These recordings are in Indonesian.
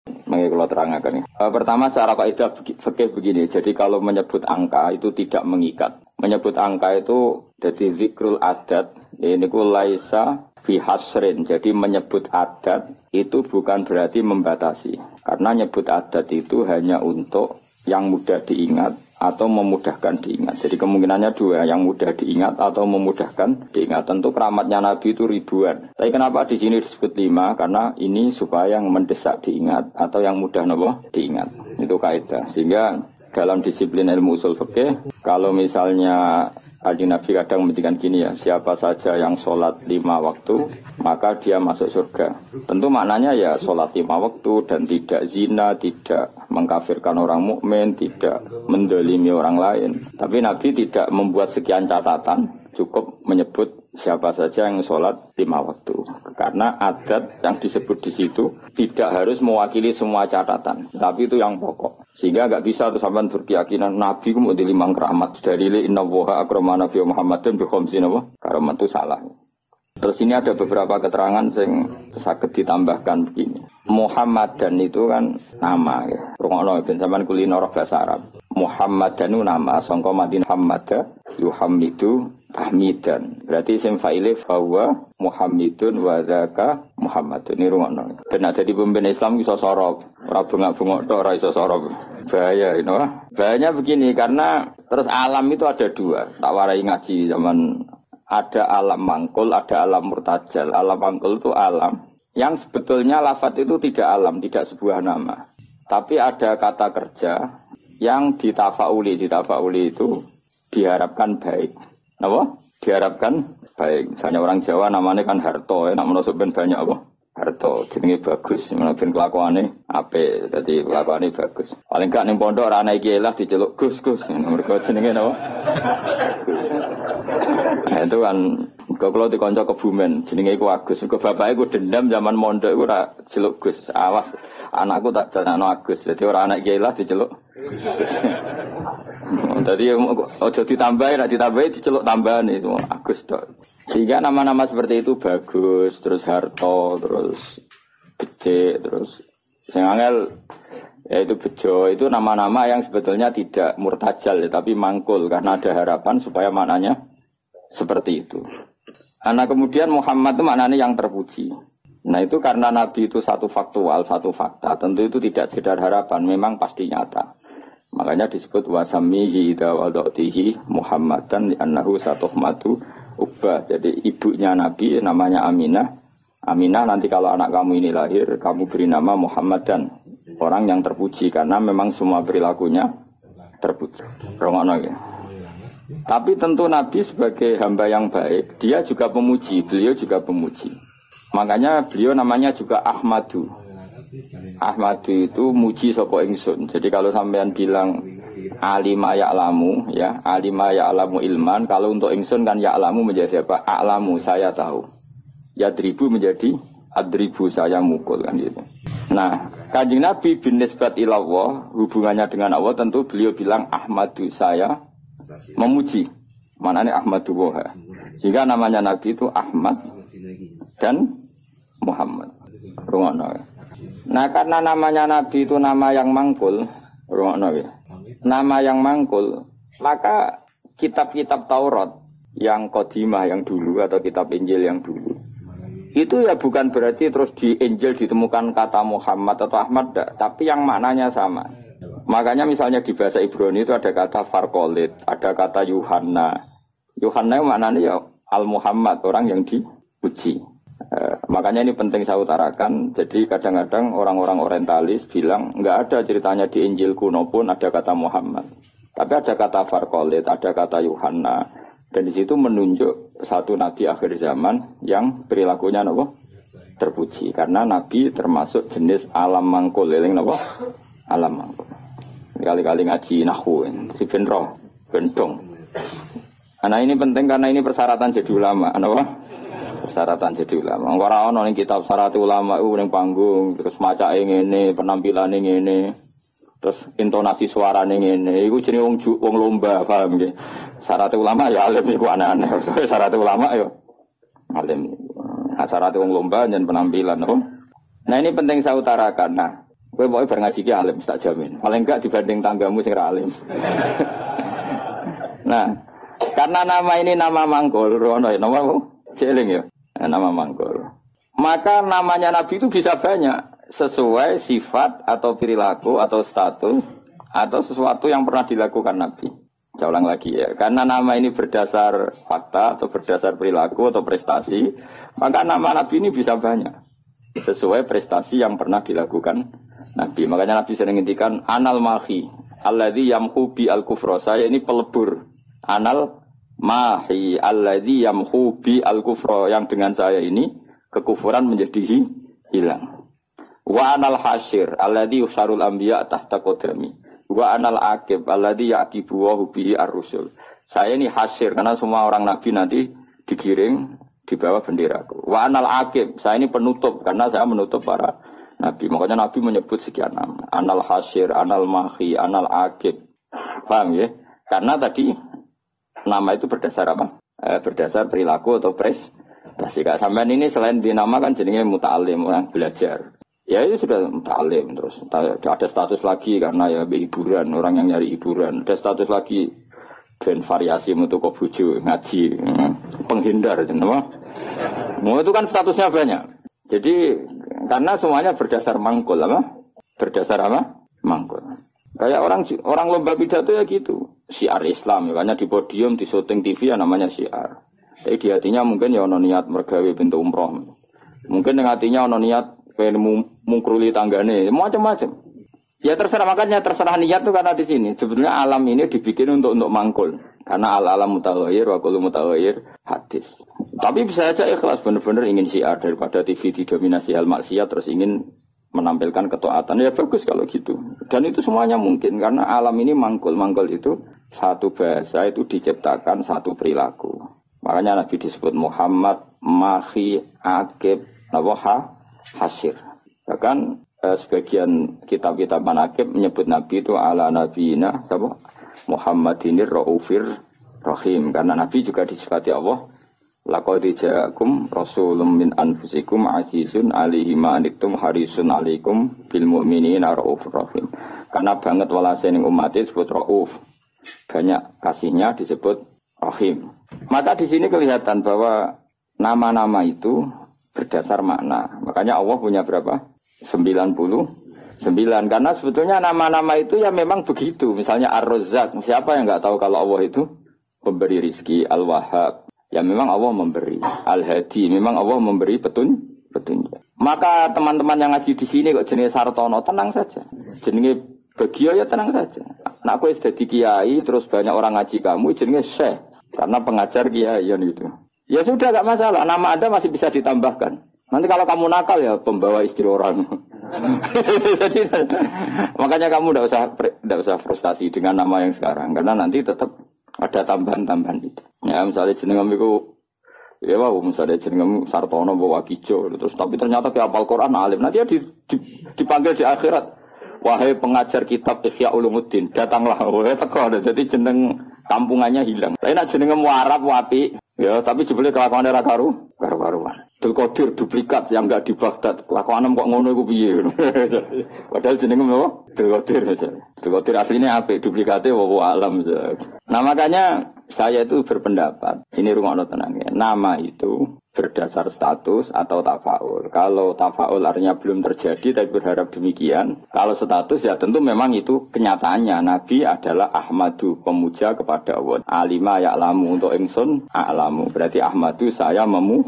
Mengiki kula terangaken. Pertama secara kaidah fikih begini. Jadi kalau menyebut angka itu tidak mengikat. Menyebut angka itu jadi zikrul adat. Ini ku laisa bihasrin. Jadi menyebut adat itu bukan berarti membatasi. Karena nyebut adat itu hanya untuk yang mudah diingat atau memudahkan diingat. Jadi kemungkinannya dua, yang mudah diingat atau memudahkan diingat. Tentu keramatnya Nabi itu ribuan. Tapi kenapa di sini disebut 5? Karena ini supaya yang mendesak diingat atau yang mudah diingat. Itu kaidah. Sehingga dalam disiplin ilmu usul fikih, kalau misalnya Nabi kadang menghentikan gini ya, siapa saja yang sholat 5 waktu, maka dia masuk surga. Tentu maknanya ya sholat 5 waktu dan tidak zina, tidak mengkafirkan orang mukmin, tidak mendolimi orang lain. Tapi Nabi tidak membuat sekian catatan, cukup menyebut siapa saja yang sholat 5 waktu. Karena adat yang disebut di situ tidak harus mewakili semua catatan, tapi itu yang pokok. Sehingga enggak bisa tuh sampean berkeyakinan Nabi ku mau di 5 keramat dari inna woha akramana fi Muhammadin bi khamsin karamat itu salah. Terus ini ada beberapa keterangan yang saged ditambahkan begini. Muhammadan itu kan nama ya. Rungokno ben sampean kulino roh bahasa Arab. Muhammadan itu nama sangka Madinah Muhammada yuhammidu tahmidan. Berarti isim fa'ile fawa Muhammadun wa dzaka Muhammadun. Ini rungokno. Ben ada di pemimpin Islam iso sorop, ora bengak-bengok tok ora iso sorop. Bahaya ini. Bahayanya begini karena terus alam itu ada dua. Tak warai ngaji zaman ada alam mangkul, ada alam murtajal. Alam mangkul itu alam yang sebetulnya lafadz itu tidak alam, tidak sebuah nama. Tapi ada kata kerja yang ditafauli. Ditafauli itu diharapkan baik. Apa? Diharapkan baik. Misalnya orang Jawa namanya kan Harto, nak menusuk ben banyak apa? Harto, jenenge bagus, ben kelakuane apik, dadi kelakuane bagus. Paling gak ning pondok ora ana iki lah diceluk Gus. Mergo jenenge napa? Nah, itu kan kalau di konco Kebumen jenenge iku Agus. Mergo bapake ku dendam zaman mondok iku ora celuk Gus. Awas anakku tak jenengno Agus. Dadi ora ana iki lah diceluk. Dadi aja ditambahi, nek ditambahi diceluk tambahan itu Agus tok. Sehingga nama-nama seperti itu bagus, terus Harto, terus Becik, terus sing angel yaitu Bejo, itu nama-nama yang sebetulnya tidak murtajal ya, tapi mangkul karena ada harapan supaya maknanya seperti itu. Nah kemudian Muhammad itu maknanya yang terpuji. Nah itu karena Nabi itu satu faktual, satu fakta, tentu itu tidak sekedar harapan, memang pasti nyata. Makanya disebut wasamihi idza wadatihi Muhammadan li'annahu satuhmatu Ubbah. Jadi ibunya Nabi namanya Aminah. Aminah nanti kalau anak kamu ini lahir, kamu beri nama Muhammadan, orang yang terpuji karena memang semua perilakunya terpuji. Romono ya. Tapi tentu Nabi sebagai hamba yang baik, dia juga pemuji, beliau juga pemuji. Makanya beliau namanya juga Ahmadu. Ahmadu itu muji sapa ingsun. Jadi kalau sampean bilang alima ya'lamu ya, alima ya'lamu ilman, kalau untuk ingsun kan ya'lamu menjadi apa? A'lamu, saya tahu. Yadribu menjadi adribu, saya mukul kan gitu. Nah, Kanjeng Nabi bin nisbat ilallah, hubungannya dengan Allah tentu beliau bilang Ahmadu, saya memuji. Manane Ahmadu Woha. Sehingga namanya Nabi itu Ahmad dan Muhammad. Rungono. Nah karena namanya Nabi itu nama yang mangkul, nama yang mangkul, maka kitab-kitab Taurat yang Qadimah yang dulu atau kitab Injil yang dulu, itu ya bukan berarti terus di Injil ditemukan kata Muhammad atau Ahmad, tapi yang maknanya sama. Makanya misalnya di bahasa Ibrani itu ada kata Farkolit, ada kata Yuhanna. Yuhanna maknanya ya Al-Muhammad, orang yang dipuji. Makanya ini penting saya utarakan. Jadi kadang-kadang orang-orang orientalis bilang nggak ada ceritanya di Injil kuno pun ada kata Muhammad, tapi ada kata Farkolit, ada kata Yuhanna, dan di situ menunjuk satu nabi akhir zaman yang perilakunya terpuji karena nabi termasuk jenis alam mangkul, alam mangkul. Kali-kali ngaji nahwu si benro bendong. Nah ini penting karena ini persyaratan jadi ulama, persyaratan jadi ulama. Ora ono ning kitab syarat ulama iku ning panggung, terus macake ngene, penampilane ngene. Terus intonasi suarane ngene. Iku jenenge wong lomba, paham nggih. Syarat ulama ya alim iku aneh-aneh. Syarat ulama ya alim. Syarat wong lomba jan penampilan, Nah, ini penting saya utarakan. Nah, Kowe pokoke bar ngaji ki alim tak jamin. Paling enggak dibanding tanggamu sing ra alim. Nah, karena nama ini nama manggul, rono ya, nama apa? Jeling ya, nama manggul. Maka namanya Nabi itu bisa banyak sesuai sifat atau perilaku atau status atau sesuatu yang pernah dilakukan Nabi. Saya ulang lagi ya, karena nama ini berdasar fakta atau berdasar perilaku atau prestasi, maka nama Nabi ini bisa banyak sesuai prestasi yang pernah dilakukan Nabi. Makanya Nabi sering ngintikan anal mahi alladzi yamhu bi al-kufra. Saya ini pelebur. Anal mahi alladzi yamhu bi al-kufra, yang dengan saya ini kekufuran menjadi hilang. Wa anal hasyir alladzi yusarul anbiya tahta qadami. Wa anal aqib alladzi yaqibu wa bihi ar-rusul. Saya ini hasyir karena semua orang nabi nanti digiring di bawah benderaku. Wa anal aqib, saya ini penutup karena saya menutup para nabi. Makanya Nabi menyebut sekian nama. Anal hasyir, anal mahi, anal aqib. Paham ya? Karena tadi nama itu berdasar apa? Berdasar perilaku atau prestasi. Sampean ini selain dinamakan jenenge muta'alim, orang belajar. Ya itu sudah muta'alim. Terus ada status lagi karena ya hiburan, orang yang nyari hiburan. Ada status lagi dan variasi untuk kobuju, ngaji, penghindar, kenapa? Itu kan statusnya banyak. Jadi karena semuanya berdasar mangkul apa? Berdasar apa? Mangkul. Kayak orang lomba pidato ya gitu. Syiar Islam, makanya di podium, di syuting TV ya namanya syiar. Tapi di hatinya mungkin ya ono niat mergawe pintu umroh. Mungkin yang hatinya ono niat pengen mungkruli tanggane, macam-macam. Ya terserah, makanya terserah niat tuh karena di sini. Sebetulnya alam ini dibikin untuk mangkul. Karena al-alam mutaghayyir wa kullu mutaghayyir hadis. Tapi bisa aja ikhlas benar-benar ingin syiar daripada TV didominasi hal maksiat terus ingin menampilkan ketaatan. Ya bagus kalau gitu. Dan itu semuanya mungkin karena alam ini mangkul. Mangkul itu satu bahasa itu diciptakan satu perilaku. Makanya Nabi disebut Muhammad, Mahi, Akib, Hasyir. Bahkan sebagian kitab-kitab manaqib menyebut Nabi itu ala nabiyina Muhammadinir Raufir Rahim. Karena Nabi juga disifati Allah laqad ja'akum rasulun min anfusikum azizun 'alaihi ma anittum harisun 'alaikum bil mu'minina raufur rahim. Karena banget walase ning umat disebut rauf. Banyak kasihnya disebut rahim. Maka di sini kelihatan bahwa nama-nama itu berdasar makna. Makanya Allah punya berapa? 99. Karena sebetulnya nama-nama itu ya memang begitu. Misalnya Ar-Razzaq. Siapa yang enggak tahu kalau Allah itu pemberi rizki, Al-Wahhab. Ya memang Allah memberi. Al-Hadi, memang Allah memberi petunjuk. Maka teman-teman yang ngaji di sini kok jenenge Sartono, tenang saja. Jenenge Bagio ya tenang saja. Nak kowe sudah di kiai terus banyak orang ngaji kamu jenenge Syekh karena pengajar kiai itu. Ya sudah enggak masalah, nama Anda masih bisa ditambahkan. Nanti kalau kamu nakal ya pembawa istri orang. Jadi makanya kamu enggak usah frustasi dengan nama yang sekarang karena nanti tetap ada tambahan-tambahan itu. Ya misalnya jenengam itu, ya wow, misalnya jenengam Sartono bawa Kijo, terus tapi ternyata ke hafal Quran alim. Nanti dia dipanggil di akhirat, wahai pengajar kitab Ihya Ulumuddin, datanglah. Wahai teko, jadi jeneng kampungannya hilang. Lain nak jenengam Arab wapi, ya tapi jebule kelakuannya ra karu-karuan. Qadir duplikat yang enggak di Baghdad. Kelakuanem kok ngono iku piye. Padahal jenengem apa? Qadir misalnya. Qadir aslinya apik, duplikate wa alam. Nah makanya saya itu berpendapat, ini rungokno tenang ya. Nama itu berdasar status atau tafaul. Kalau tafaul artinya belum terjadi tapi berharap demikian. Kalau status ya tentu memang itu kenyataannya. Nabi adalah Ahmadu, pemuja kepada Allah. Alima ya'lamu untuk ingsun a'lamu. Berarti Ahmadu saya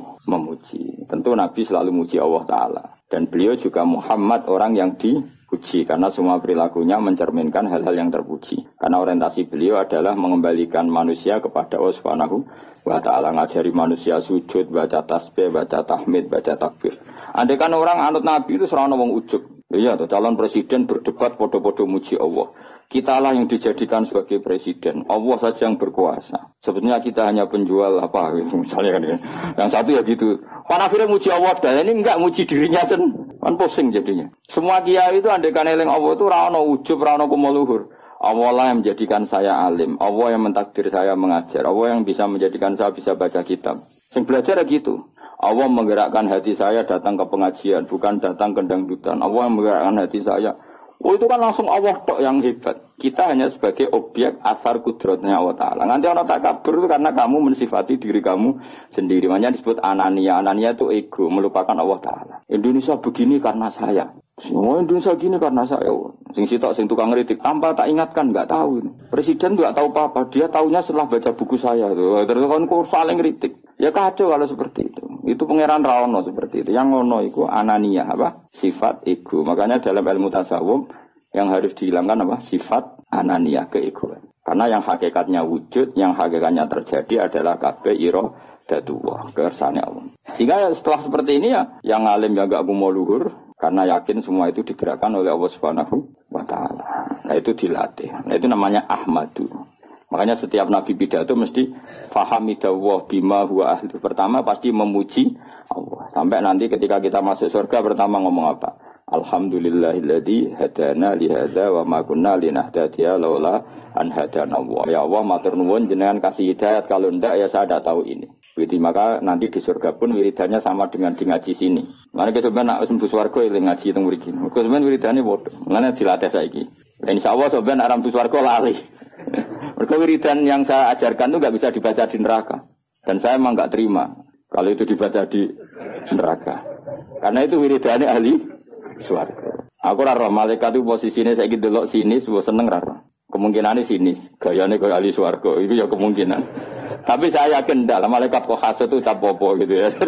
memuji. Tentu Nabi selalu muji Allah Ta'ala. Dan beliau juga Muhammad, orang yang dipuji. Karena semua perilakunya mencerminkan hal-hal yang terpuji. Karena orientasi beliau adalah mengembalikan manusia kepada Allah Subhanahu wa Ta'ala. Ngajari manusia sujud, baca tasbih, baca tahmid, baca takbir. Andai kan orang anut Nabi itu serana wong ujug. Iya, calon presiden berdebat podo-podo muji Allah. Kitalah yang dijadikan sebagai presiden. Allah saja yang berkuasa. Sebetulnya kita hanya penjual apa misalnya kan ya. Yang satu ya gitu. Kan akhirnya muji Allah dan ini enggak muji dirinya kan pusing jadinya. Semua kiai itu andaikan eling Allah itu ra ono ujub, ra ono kumuluhur. Allah lah yang menjadikan saya alim. Allah yang mentakdir saya mengajar. Allah yang bisa menjadikan saya bisa baca kitab. Sing belajar ya gitu. Allah menggerakkan hati saya datang ke pengajian, bukan datang ke dangdutan. Allah menggerakkan hati saya. Oh itu kan langsung Allah tok yang hebat. Kita hanya sebagai objek asar kudratnya Allah Ta'ala. Nanti orang takabur itu karena kamu mensifati diri kamu sendiri. Makanya disebut anania. Anania itu ego, melupakan Allah Ta'ala. Indonesia begini karena saya. Oh Indonesia gini karena saya. Sing sitok, sing tukang ngeritik. Tanpa tak ingatkan, nggak tahu. Presiden nggak tahu apa-apa. Dia tahunya setelah baca buku saya. Terus kan saling ngeritik. Ya kacau kalau seperti itu. Itu pangeran Raono seperti itu. Yang ngono itu anania, apa? Sifat ego. Makanya dalam ilmu tasawuf yang harus dihilangkan apa? Sifat anania, keegoan. Karena yang hakikatnya wujud, yang hakikatnya terjadi adalah kabeh iradatullah, kersane Allah. Sehingga setelah seperti ini ya, yang alim yang gak mau luhur, karena yakin semua itu digerakkan oleh Allah Subhanahu wa Ta'ala. Nah itu dilatih. Nah itu namanya ahmadu. Makanya setiap nabi pidato mesti fahamidallah bima huwa ahli. Pertama pasti memuji Allah. Sampai nanti ketika kita masuk surga pertama ngomong apa? Alhamdulillahilladzi hadana li hadza wa ma kunna linahtadiya laula an hadana Allah. Ya Allah matur nuwun jenengan kasih hidayat, kalau ndak ya saya tidak tahu ini. Jadi maka nanti di surga pun wiridannya sama dengan di ngaji sini. Mana kita sebenarnya nak mlebu swarga eling ngaji teng mriki. Kok sebenarnya wiridane padha. Mulane dilatih saiki. Insyaallah sebenarnya aram mlebu swarga lali. Mereka wiridan yang saya ajarkan itu nggak bisa dibaca di neraka. Dan saya emang nggak terima kalau itu dibaca di neraka. Karena itu wiridannya ahli swarga. Aku raro malaikat itu posisinya saya gitu delok sinis, gue seneng raro. Kemungkinannya sinis, gayanya kayak ahli swarga. Itu ya kemungkinan. Tapi saya yakin enggak lah malaikat kok khas itu capopo gitu ya.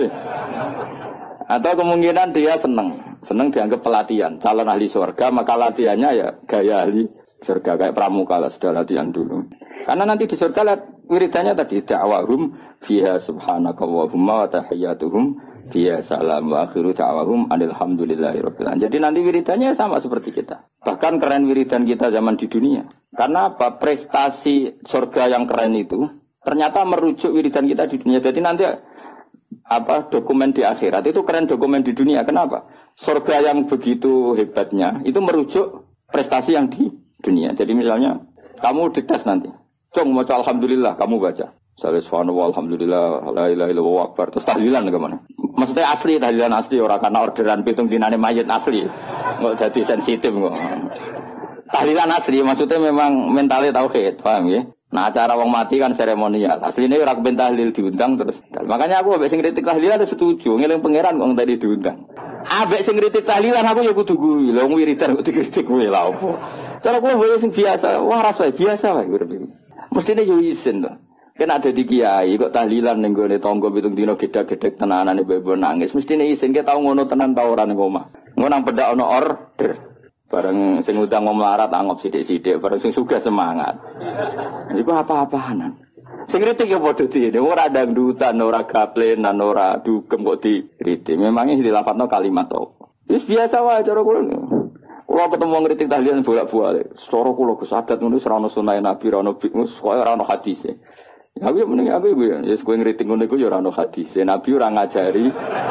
Atau kemungkinan dia seneng dianggap pelatihan. Calon ahli swarga maka latihannya ya gaya ahli surga kayak pramuka lah, sudah latihan dulu. Karena nanti di surga lihat wiridannya tadi da'wahum fiha subhanakallahumma wa tahiyyatuhum fiha salam wa akhiru da'wahum alhamdulillahirabbil alamin. Jadi nanti wiridannya sama seperti kita. Bahkan keren wiridan kita zaman di dunia. Karena apa? Prestasi surga yang keren itu ternyata merujuk wiridan kita di dunia. Jadi nanti apa dokumen di akhirat itu keren dokumen di dunia. Kenapa? Surga yang begitu hebatnya itu merujuk prestasi yang di dunia. Jadi misalnya kamu dites nanti, Cung mau alhamdulillah kamu baca. Salih subhanallah alhamdulillah la ilaha illallah akbar. Terus tahlilan kemana? Maksudnya asli tahlilan asli orang karena orderan pitung dinane mayit asli. Nggak jadi sensitif kok. Tahlilan asli maksudnya memang mentalnya tauhid, paham ya? Nah acara wong mati kan seremonial. Aslinya ora kepen tahlil diundang terus. Makanya aku ambek sing kritik tahlilan setuju, ngeling pangeran wong tadi diundang. Ambek sing kritik tahlilan aku ya kudu kuwi. Lah wong wiridan kok dikritik kuwi lha opo? Cara kuwi wae sing biasa, waras wae biasa wae urip. Mestine yo isin to. Kena dadi kiai kok tahlilan ning gone tangga pitung dina gedhe-gedhe tenanane bebo nangis. Mestine isin ke tau ngono tenan ta ora ning omah. Ngono nang pedak ana order. Bareng sing udang mau melarat anggap sithik-sithik, bareng sing sugih semangat. Iku apa-apanan. Sing kritik ya padha dene, ora dangdutan, ora gaplenan, ora dugem kok dikritik. Memangnya dilafadzno kalimat opo. Wis biasa wae cara kula. Kula ketemu ngritik tahlilan bolak-balik. Cara kula Gus adat ngono ora ono sunah Nabi, ora ono bimus, koyo ora ono hadise. Ya aku mending aku ya wis kowe ngritik ngono iku ya ora ono hadise. Nabi ora ngajari.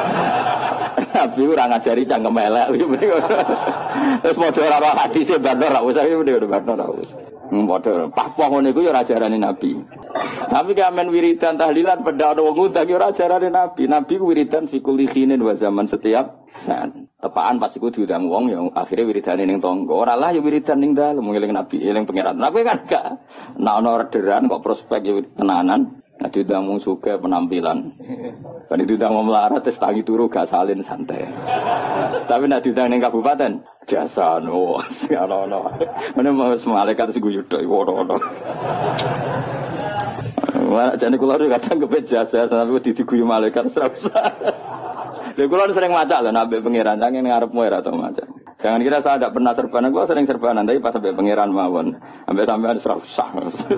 Nabi ora ngajari cangkem elek. Wis padha ora ono hadise bandar ra usah iki udah bandar ra usah. Padha papoh ngono iku ya ora ajarane Nabi. Tapi kamen wiridan tahlilan pada ana wong ngundang ya ora ajarane Nabi. Nabi wiridan fi kulli khinin wa zaman setiap saat. Tepaan pas iku diundang wong ya akhire wiridane ning tangga. Ora lah ya wiridan ning dalem ngeling Nabi, eling pangeran. Nabi kan gak nek ana orderan kok prospek ya tenanan. Nah diundang wong sugih penampilan. Kan diundang wong melarat tes tangi turu gak salin santai. Tapi nek diundang ning kabupaten jasa no ono. Mene malaikat sing guyu tok ono. Wah jane kula kadang kepet jasa sampe diguyu malaikat ora usah. Lha kula sering maca lho nek pangeran nang ngarepmu ora tau maca. Jangan kira saya tidak pernah serbanan, gua sering serbanan tapi pas sampai pangeran mawon. Sampai sampean ora usah.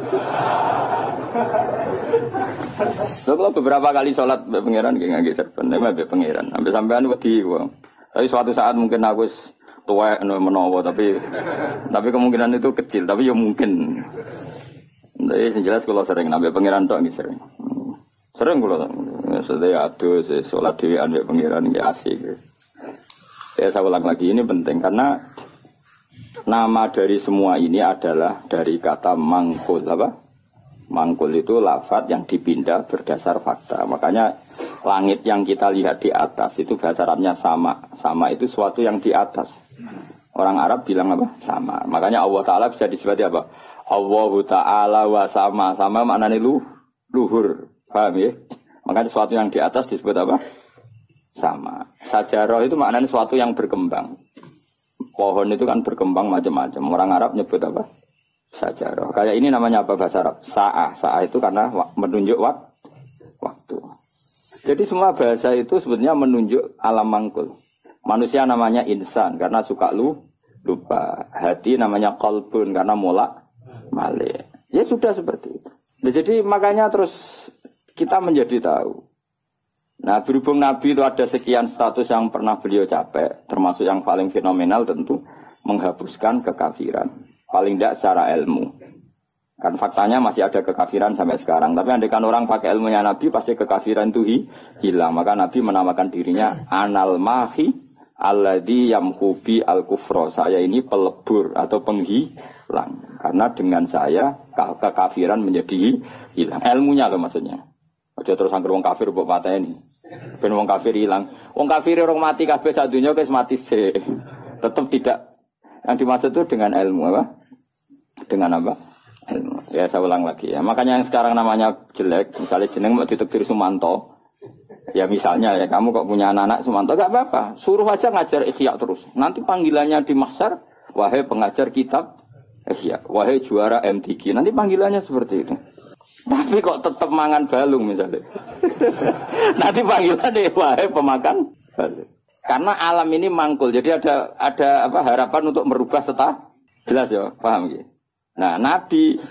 Kalau beberapa kali sholat be pangeran nggih serban, be pangeran. Sampai sampean wedi gua. Tapi suatu saat mungkin aku tuwek menawa tapi kemungkinan itu kecil, tapi ya mungkin. Tapi yang jelas kalau sering nabi pangeran tok nggih sering. Sering kula. Sedaya aduh sholat dhewean be pangeran nggih asik. Saya ulang lagi ini penting karena nama dari semua ini adalah dari kata mangkul apa? Mangkul itu lafadz yang dipindah berdasar fakta. Makanya langit yang kita lihat di atas itu bahasa Arabnya sama. Sama itu suatu yang di atas. Orang Arab bilang apa? Sama. Makanya Allah Ta'ala bisa disebut apa? Allah Ta'ala wa sama. Sama maknanya luhur. Paham ya? Makanya sesuatu yang di atas disebut apa? Sama. Sajarah itu maknanya sesuatu yang berkembang. Pohon itu kan berkembang macam-macam. Orang Arab nyebut apa? Sajarah. Kayak ini namanya apa bahasa Arab? Sa'ah. Sa'ah itu karena menunjuk waktu. Jadi semua bahasa itu sebenarnya menunjuk alam mangkul. Manusia namanya insan karena suka lupa. Hati namanya qalbun karena malik. Ya sudah seperti itu. Nah, jadi makanya terus kita menjadi tahu. Nah, berhubung Nabi itu ada sekian status yang pernah beliau capai, termasuk yang paling fenomenal tentu menghapuskan kekafiran. Paling tidak secara ilmu. Kan faktanya masih ada kekafiran sampai sekarang. Tapi andaikan orang pakai ilmunya Nabi, pasti kekafiran itu hilang. Maka Nabi menamakan dirinya Anal Mahi Alladhi Yamkubi Al-Kufro. Saya ini pelebur atau penghilang. Karena dengan saya kekafiran menjadi hilang. Ilmunya loh maksudnya. Aja terus angker wong kafir mbok pateni. Ben wong kafir hilang. Wong kafir orang mati kabeh sak donya wis mati sik. Tetap tidak. Yang dimaksud itu dengan ilmu apa? Dengan apa? Ilmu. Ya saya ulang lagi ya. Makanya yang sekarang namanya jelek, misalnya jeneng mau ditekdir Sumanto. Ya misalnya ya kamu kok punya anak Sumanto gak apa-apa. Suruh aja ngajar Ihya terus. Nanti panggilannya di mahsyar, wahai pengajar kitab Ihya, wahai juara MTQ. Nanti panggilannya seperti itu. Tapi kok tetap mangan balung misalnya. Nanti panggilannya wahai pemakan balung. Karena alam ini mangkul. Jadi ada apa harapan untuk merubah jelas ya, paham ya? Nah, Nabi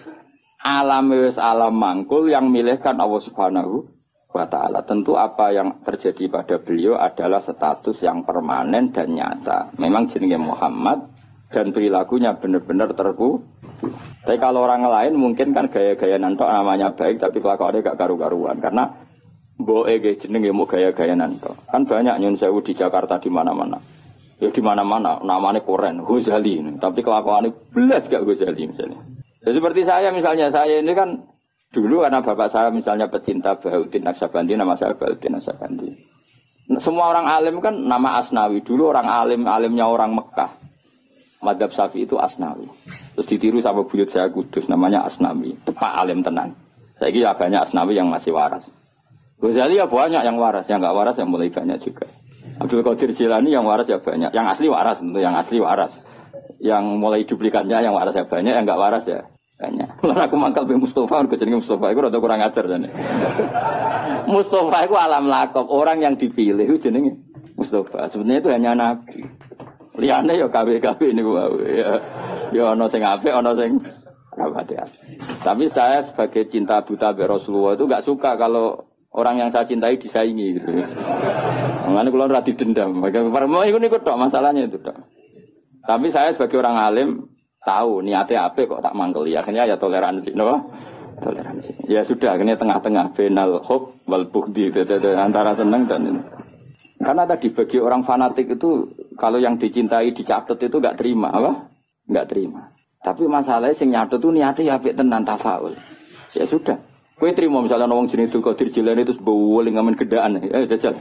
alam mangkul yang milihkan Allah Subhanahu wa Ta'ala. Tentu apa yang terjadi pada beliau adalah status yang permanen dan nyata. Memang jenenge Muhammad dan perilakunya benar-benar terku. Tapi kalau orang lain mungkin kan gaya-gaya nantok namanya baik tapi kelakuannya gak karu-karuan. Karena boe jenenge mau gaya-gaya nantok. Kan banyak nyun sewu di Jakarta di mana-mana. Ya di mana-mana namanya Koren, Ghazali. Tapi kelakuannya belas gak Ghazali misalnya. Ya, seperti saya misalnya, saya ini kan dulu karena bapak saya misalnya pecinta Bahuddin Naksabandi, nama saya Bahuddin Naksabandi. Semua orang alim kan nama Asnawi. Dulu orang alimnya orang Mekah. Madzhab Syafi'i itu Asnawi. Terus ditiru sama buyut saya Kudus namanya Asnawi. Tepak alim tenan. Saya kira banyak Asnawi yang masih waras. Ghazali ya banyak yang waras, yang enggak waras yang mulai banyak juga. Abdul Qadir Jilani yang waras ya banyak. Yang asli waras tentu, yang asli waras. Yang mulai duplikannya yang waras ya banyak, yang enggak waras ya banyak. Lalu aku mangkal be Mustafa, aku jenenge Mustafa itu rada kurang ajar jane. Mustafa itu alam lakop, orang yang dipilih itu jenenge Mustafa. Sebenarnya itu hanya nabi. Liyane ya KW niku wae. Ya ana sing apik, ana sing ya. Tapi saya sebagai cinta buta be Rasulullah itu enggak suka kalau orang yang saya cintai disaingi gitu. Mengenai kalau rati dendam, itu nih tok masalahnya itu tok. Tapi saya sebagai orang alim tahu niatnya apa kok tak mangkel ya. Akhirnya ya toleransi, no? Toleransi. Ya sudah, akhirnya tengah-tengah benal hub wal bughdi antara seneng dan ini. Karena tadi bagi orang fanatik itu kalau yang dicintai dicatat itu enggak terima, apa? Enggak terima. Tapi masalahnya sing nyatet itu niatnya ya apik tenan tafaul. Ya sudah. Kowe trimo misalnya wong jenenge Abdul Qadir Jilani itu bowling ngamen gedaan. Jajal.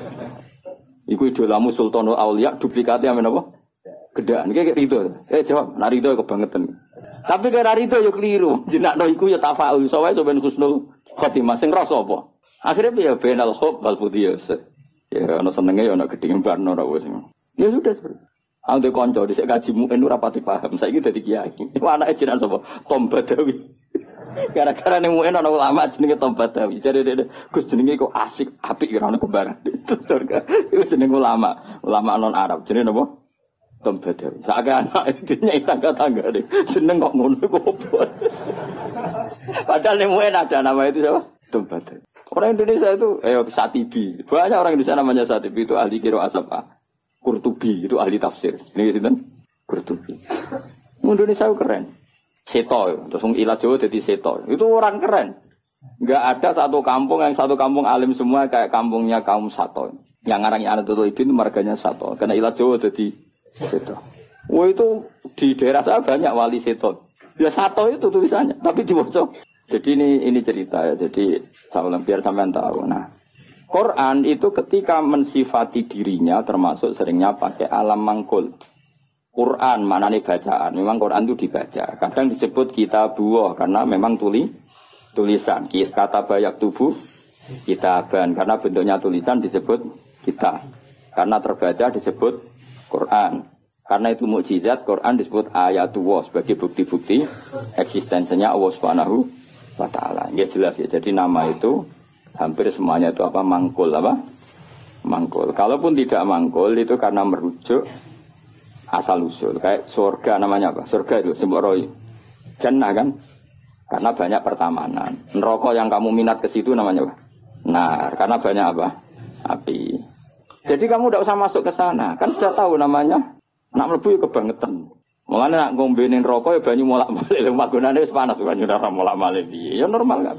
Iku idolamu Sultanul Auliya duplikate amen apa? Gedaan. Iki rido. Jawab, nak rido kebangetan. Tapi kira rido yo keliru. Jenakno iku ya tafaul. Soale sampean husnul khotimah sing rasa apa? Akhire piye benal hub wal budiyas. Ya ana senenge ya ana gedhe barno ora wis. Ya sudah seperti. Ande kanca dhisik kaji muin ora pati paham. Saiki dadi kiai. Iku anake jenengan sapa? Tom Badawi. Gara-gara ning muen ana ulama jenenge Tom Badawi. Jare Gus jenenge kok asik, apik ya ana kembaran. Terus iku jenenge ulama non Arab. Jenenge napa? Tom Badawi. Sak anak dene tangga-tangga seneng kok ngono iku opo. Padahal ning muen ada nama itu siapa? Tom Badawi. Orang Indonesia itu Satibi. Banyak orang Indonesia namanya Satibi itu ahli qiraah asapa. Qurtubi itu ahli tafsir. Ini sinten? Qurtubi. Indonesia itu keren. Seto, terus ilat Jawa jadi Seto. Itu orang keren. Enggak ada satu kampung alim semua kayak kampungnya kaum Sato. Yang ngarangnya anak Tutul Ibn marganya Sato. Karena ilat Jawa jadi Seto. Wah itu di daerah saya banyak wali Seto. Ya Sato itu tulisannya, tapi dibaca. Jadi ini cerita ya. Jadi saya biar sampean tahu. Nah, Quran itu ketika mensifati dirinya termasuk seringnya pakai alam mangkul. Quran maknanya bacaan. Memang Quran itu dibaca. Kadang disebut kitabuh karena memang tulisan. Kata bayak tubuh kitaban karena bentuknya tulisan disebut kita. Karena terbaca disebut Quran. Karena itu mukjizat, Quran disebut ayatullah sebagai bukti-bukti eksistensinya Allah Subhanahu wa taala. Ya jelas ya. Jadi nama itu hampir semuanya itu apa? Mangkul apa? Mangkul. Kalaupun tidak mangkul itu karena merujuk asal usul. Kayak surga namanya apa? Surga itu sebut roy. Jannah kan? Karena banyak pertamanan. Neraka yang kamu minat ke situ namanya apa? Nah, karena banyak apa? Api. Jadi kamu tidak usah masuk ke sana. Kan sudah tahu namanya. Nak mlebu ya kebangetan. Mulane nak ngombenin rokok ya banyu molak-malik. Magunane wis panas banyu ora molak-malik piye. Ya normal kan.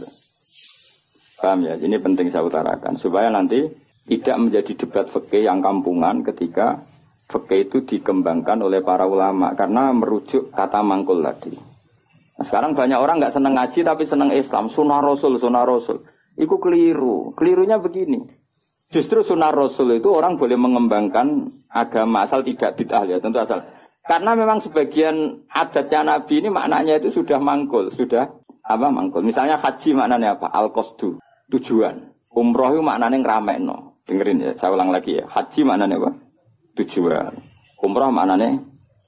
Paham ya? Ini penting saya utarakan supaya nanti tidak menjadi debat fikih yang kampungan ketika fikih itu dikembangkan oleh para ulama karena merujuk kata mangkul tadi. Nah, sekarang banyak orang nggak senang ngaji tapi senang Islam, sunnah Rasul. Itu keliru. Kelirunya begini. Justru sunnah Rasul itu orang boleh mengembangkan agama asal tidak bid'ah ya, tentu asal. Karena memang sebagian adatnya Nabi ini maknanya itu sudah mangkul, sudah apa mangkul. Misalnya haji maknanya apa? Al-qasdu, tujuan. Umroh itu maknanya ngramekno. Dengerin ya, saya ulang lagi ya. Haji maknanya apa? Tujuan. Umroh maknanya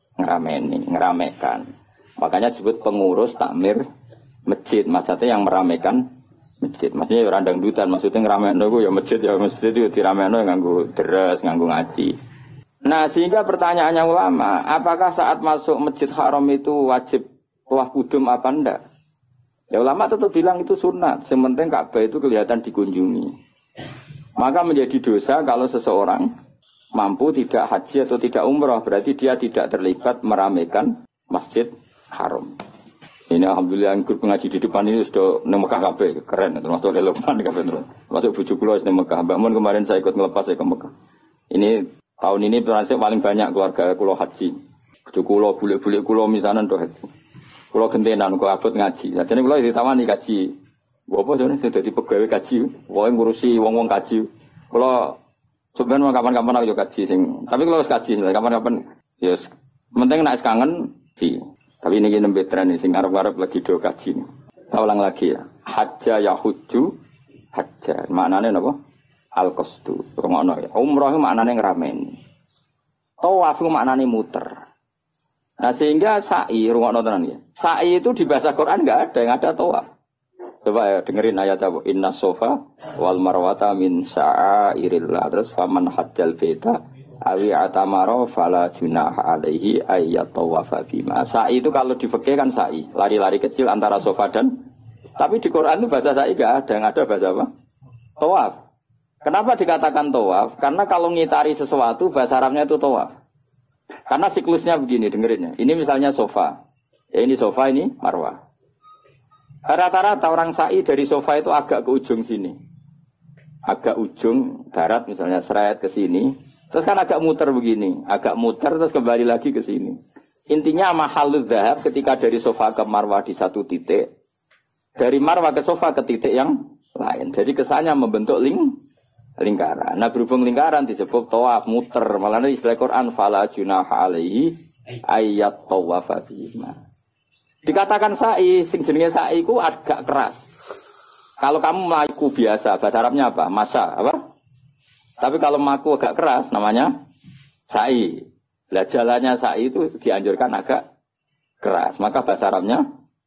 ngeramekan. Makanya disebut pengurus takmir masjid. Maksudnya yang meramekan masjid. Maksudnya ya randang dutan. Maksudnya ngeramekan itu ya masjid itu diramekan nganggo deres, nganggo ngaji. Nah sehingga pertanyaannya ulama, apakah saat masuk masjid haram itu wajib tawaf kudum apa enggak? Ya ulama tetap bilang itu sunat. Sementing Ka'bah itu kelihatan dikunjungi. Maka menjadi dosa kalau seseorang mampu tidak haji atau tidak umrah. Berarti dia tidak terlibat meramekan masjid haram. Ini alhamdulillah yang grup ngaji di depan ini sudah nang Mekah kabeh, keren termasuk relevan kabeh terus. Masuk bojo kula nang Mekah. Mbak Mun kemarin saya ikut ngelepas saya ke Mekah. Ini tahun ini termasuk paling banyak keluarga kula haji. Bojo kula bulik-bulik kula misanan to haji. Kula gentenan kok abot ngaji. Jadi kula ditawani kaji. Apa jane dadi pegawai kaji, wae ngurusi wong-wong kaji. Kula sebenarnya kapan-kapan aku yo kaji sing. Tapi kula wis kaji kapan-kapan ya penting nek kangen di. Tapi ini nembe tren sing arep-arep lagi do kaji. Saya ulang lagi ya. Hajja yahuju hajja. Maknane napa? Al-qasdu. Ngono ya. Umrah itu maknane ngrameni. Tawaf itu maknane muter. Nah sehingga sa'i rungokno tenan ya. Sa'i itu di bahasa Quran enggak ada, yang ada tawaf. Coba ya dengerin ayat apa? Inna sofa wal marwata min sa'airillah. Terus faman hajjal baita awi atamaro fala junaha alaihi ayyatawafa bima. Sa'i itu kalau di fikih kan sa'i, lari-lari kecil antara sofa dan. Tapi di Quran itu bahasa sa'i enggak ada, yang ada bahasa apa? Tawaf. Kenapa dikatakan tawaf? Karena kalau ngitari sesuatu bahasa Arabnya itu tawaf. Karena siklusnya begini, dengerin ya. Ini misalnya sofa. Ya ini sofa, ini marwah. Rata-rata orang sa'i dari sofa itu agak ke ujung sini. Agak ujung barat misalnya seret ke sini. Terus kan agak muter begini, agak muter terus kembali lagi ke sini. Intinya mahalul dzahab ketika dari sofa ke marwah di satu titik, dari marwah ke sofa ke titik yang lain. Jadi kesannya membentuk lingkaran. Nah berhubung lingkaran disebut tawaf muter. Malah istilah Quran fala junaha alaihi ayat tawafa bima. Dikatakan sa'i, sing jenenge sa'i ku agak keras. Kalau kamu melaku biasa, bahasa Arabnya apa? Masa apa? Tapi kalau maku agak keras namanya sa'i. Lah jalannya sa'i itu dianjurkan agak keras. Maka bahasa Arabnya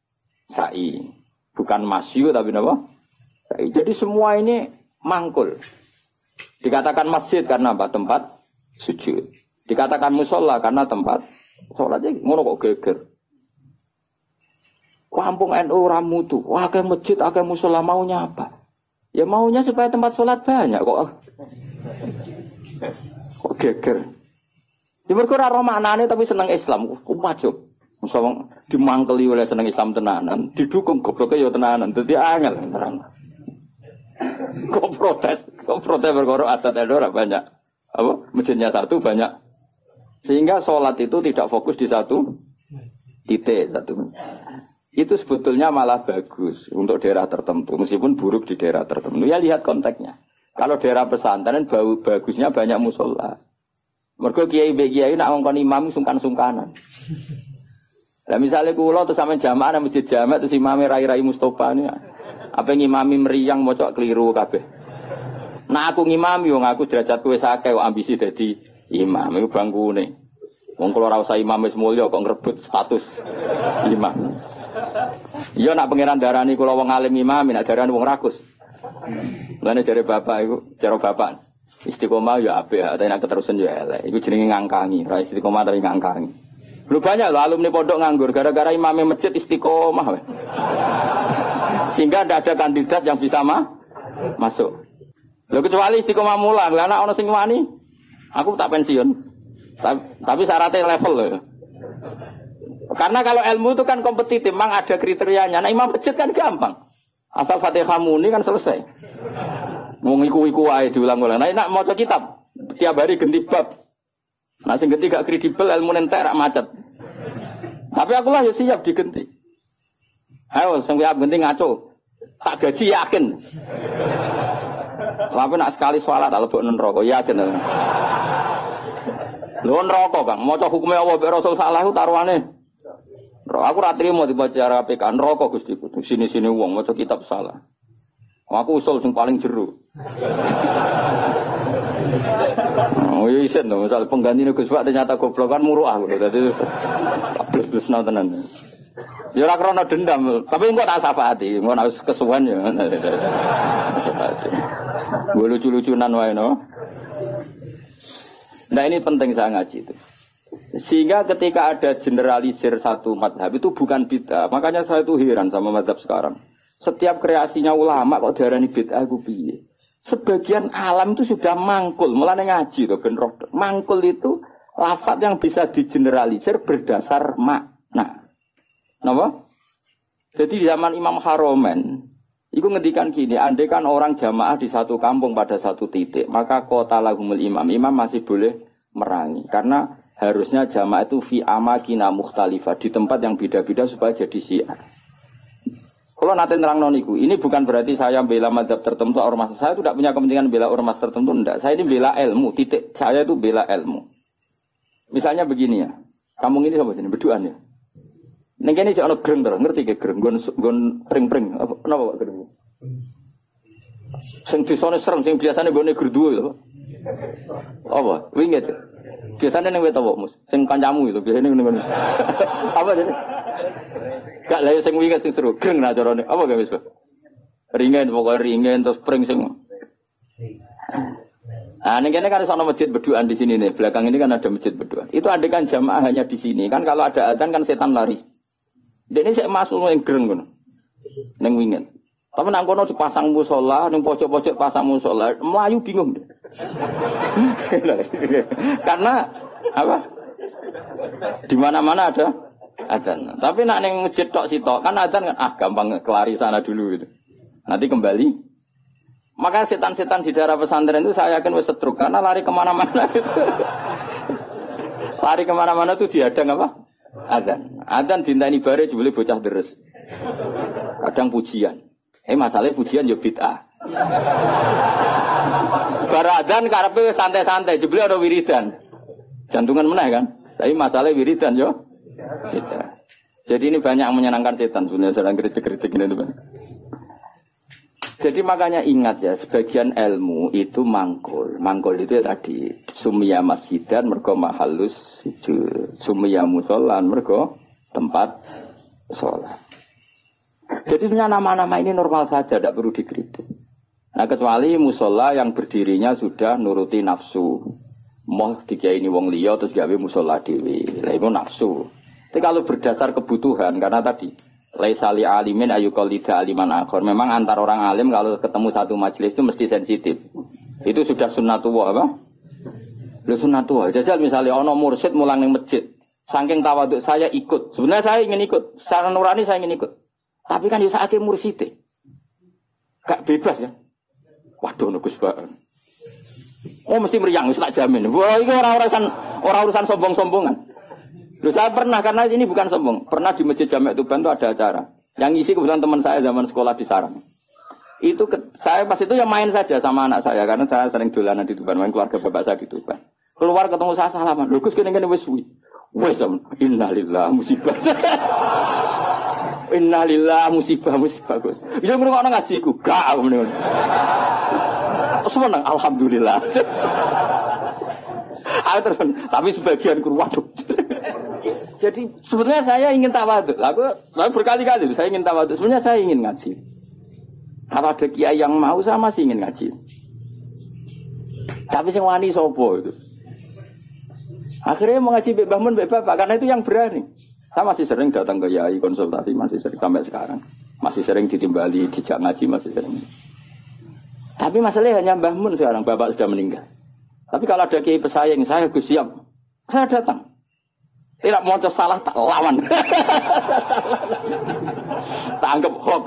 sa'i. Bukan masyu tapi apa? Sa'i. Jadi semua ini mangkul. Dikatakan masjid karena apa? Tempat sujud. Dikatakan musola karena tempat sholatnya ngono kok geger. Kampung NU ramutu. Wah, ke masjid, ke musola maunya apa? Ya maunya supaya tempat sholat banyak kok. Kok geger. Ya mergo ora maknane tapi seneng Islam. Kok wajib. Musola dimangkeli oleh seneng Islam tenanan, didukung gobloke ya tenanan. Dadi angel terang. Kok protes perkara adat ora banyak. Apa? Masjidnya satu banyak. Sehingga sholat itu tidak fokus di satu titik satu. Itu sebetulnya malah bagus untuk daerah tertentu, meskipun buruk di daerah tertentu. Ya lihat konteksnya. Kalau daerah pesantren bagusnya banyak musola. Mergo kiai nak ngongkon imam sungkan-sungkanan. Lah misalnya kula terus sampean jamaah nang masjid jamaah terus imame rai-rai Mustofa ini. Apa ngimami meriang mocok keliru kabeh. Nah aku ngimami wong aku derajatku wis akeh kok ambisi dadi imam iku bangkune. Wong kula ora usah imam wis mulya kok ngrebut status imam. Iya nak pangeran darani kula wong alim imam, nak darani wong rakus. Mulane jare bapak iku, cara bapak istiqomah ya apik, tapi nek keterusan ya elek. Iku jenenge ngangkangi, ora istiqomah tapi ngangkangi. Lu banyak loh alumni pondok nganggur gara-gara imamnya masjid istiqomah. Sehingga tidak ada kandidat yang bisa masuk. Lho kecuali istiqomah mulang, lah ana sing wani, aku tak pensiun. Tapi syaratnya level loh. Karena kalau ilmu itu kan kompetitif, memang ada kriterianya. Nah imam masjid kan gampang. Asal Fatihah muni kan selesai. Mau iku wae diulang-ulang. Nah nak maca kitab tiap hari ganti bab. Nah sing ganti gak kredibel ilmu entek rak macet. Tapi aku lah ya siap digenti. Ayo sing siap ganti ngaco. Tak gaji yakin. Tapi nak sekali sholat tak lebok neraka yakin. Lho neraka Kang, maca hukume Allah mek Rasul salah ku taruhane. Aku ra trimo dibaca KPK neraka Gusti ku. Sini-sini wong maca kitab salah. Aku usul sing paling jero. Oh iya isen to, misal penggantine Gus Pak ternyata goblok kan muruah aku. Dadi blus-blusno tenan. Ya ora krana dendam, tapi engko tak syafaati, engko nek kesuwen ya. Gue lucu-lucunan wae no. Nah ini penting saya ngaji itu. Sehingga ketika ada generalisir satu madhab itu bukan bid'ah. Makanya saya itu heran sama madhab sekarang. Setiap kreasinya ulama kok diarani bid'ah ku piye? Sebagian alam itu sudah mangkul, mulane ngaji to ben roh. Mangkul itu lafaz yang bisa digeneralisir berdasar makna. Napa? Jadi di zaman Imam Haromen itu ngendikan gini, andai kan orang jamaah di satu kampung pada satu titik, maka kota lahumul imam masih boleh merangi. Karena harusnya jamaah itu fi amakina mukhtalifah, di tempat yang beda-beda supaya jadi syiar. Kalau nanti nerang noniku, ini bukan berarti saya bela madhab tertentu ormas. Saya tidak punya kepentingan bela ormas tertentu, enggak. Saya ini bela ilmu, titik. Saya itu bela ilmu. Misalnya begini ya, kampung ini sama sini, berduaan ya. Neng kene cek ana greng to, ngerti ke greng, nggon pring-pring. Apa napa greng? Sing disone serem, sing biasane gone gerduwe lho. Apa? Winget. Biasane ning wet apa, Mus? Sing kancamu itu biasane ngene. Apa jadi? Gak lha sing winget sing seru, greng nak carane. Apa gak wis, Pak? Ringen pokoke ringen terus pring sing. Nah, ini kan ada masjid berduaan di sini nih. Belakang ini kan ada masjid berduaan. Itu ada kan jamaah hanya di sini. Kan kalau ada adzan kan setan lari. Ini saya masuk yang gereng kan, neng wingin. Tapi nang kono dipasang musola, neng pojok-pojok pasang musola, Melayu bingung. Karena apa? Di mana-mana ada adzan. Tapi nak neng masjid tok sitok kan adzan kan gampang kelari sana dulu gitu. Nanti kembali. Maka setan-setan di daerah pesantren itu saya yakin wis setruk karena lari kemana-mana. Lari kemana-mana itu dihadang apa? Adzan dinteni bare jebule bocah deres. Kadang pujian. Masalahnya pujian yo bid'ah. Bar adzan karepe santai-santai jebule ada wiridan. Jantungan meneh kan. Tapi masalahnya wiridan yo bid'ah. Jadi ini banyak yang menyenangkan setan sebenarnya sedang kritik-kritik ini teman. Jadi makanya ingat ya, sebagian ilmu itu mangkul. Mangkul itu ya tadi sumia masjidan mergo mahallus sujud, sumia musolan mergo tempat sholat. Jadi nama-nama ini normal saja, tidak perlu dikritik. Nah kecuali musola yang berdirinya sudah nuruti nafsu. Mau dikiai ini wong liya terus gawe musola dewi, lah itu nafsu. Tapi kalau berdasar kebutuhan, karena tadi laisa li alimin ayuqallida aliman akhir. Memang antar orang alim kalau ketemu satu majelis itu mesti sensitif. Itu sudah sunnatullah apa? Lu sunnatullah. Jajal misalnya ono mursyid mulang ning masjid. Saking tawaduk saya ikut. Sebenarnya saya ingin ikut. Secara nurani saya ingin ikut. Tapi kan yo sakake mursyide. Gak bebas ya. Waduh Gus Pak. Oh mesti meriang wis tak jamin. Wah iki ora urusan sombong-sombongan. Loh, saya pernah, karena ini bukan sombong. Pernah di Masjid Jami' Tuban itu ada acara. Yang isi kebetulan teman saya zaman sekolah di Sarang. Saya pas itu ya main saja sama anak saya karena saya sering dolanan di Tuban, main keluarga bapak saya di Tuban. Keluar ketemu saya salaman, lho Gus kene wis suwi. Wis innalillah musibah. Innalillah musibah Gus. Ya ngrungokno ngajiku, gak ngene. Seneng alhamdulillah. Terus, tapi sebagian guru waduh. Jadi sebetulnya saya ingin tawadhu. Aku berkali-kali saya ingin tawadhu. Sebenarnya saya ingin ngaji. Kalau ada kiai yang mau saya masih ingin ngaji. Tapi sing wani sopo itu. Akhirnya mau ngaji Mbak Bahmun, Mbak Bapak karena itu yang berani. Saya masih sering datang ke kiai konsultasi, masih sering sampai sekarang. Masih sering ditimbali, dijak ngaji masih sering. Tapi masalahnya hanya Mbah Mun sekarang, Bapak sudah meninggal. Tapi kalau ada kiai pesaing, saya Gus siap. Saya datang. Tidak mau salah tak lawan. Tak anggap hoax.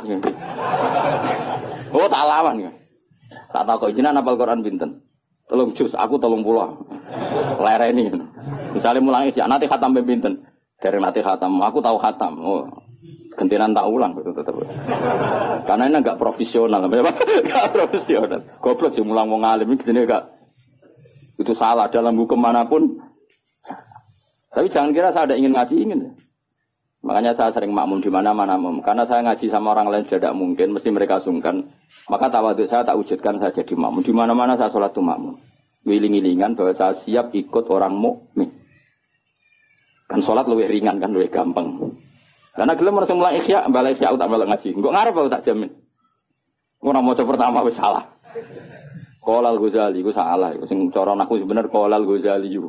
Oh tak lawan ya. Tak tahu kok jenengan hafal Quran pinten. Tolong jus, aku tolong pulang. Lereni. Misalnya mulang isya, nanti khatam pinten. Dari nanti khatam, aku tahu khatam. Oh, gantian tak ulang betul tetap. Karena ini enggak profesional, enggak profesional. Goblok sih mulang wong alim ini enggak. Itu salah dalam hukum manapun. Tapi jangan kira saya ada ingin ngaji ingin. Makanya saya sering makmum di mana-mana makmum. Karena saya ngaji sama orang lain tidak mungkin, mesti mereka sungkan. Maka tawadhu saya tak wujudkan saya jadi makmum. Di mana-mana saya sholat tuh makmum. Wiling-wilingan bahwa saya siap ikut orang mukmin. Kan sholat lebih ringan kan, lebih gampang. Karena gelem harus mulai ikhya, balik ikhya tak balik ngaji. Enggak ngarep aku tak jamin. Orang mau coba pertama wis salah. Qolal Ghazali, itu salah. Sing cara aku sebenarnya Qolal Ghazali itu.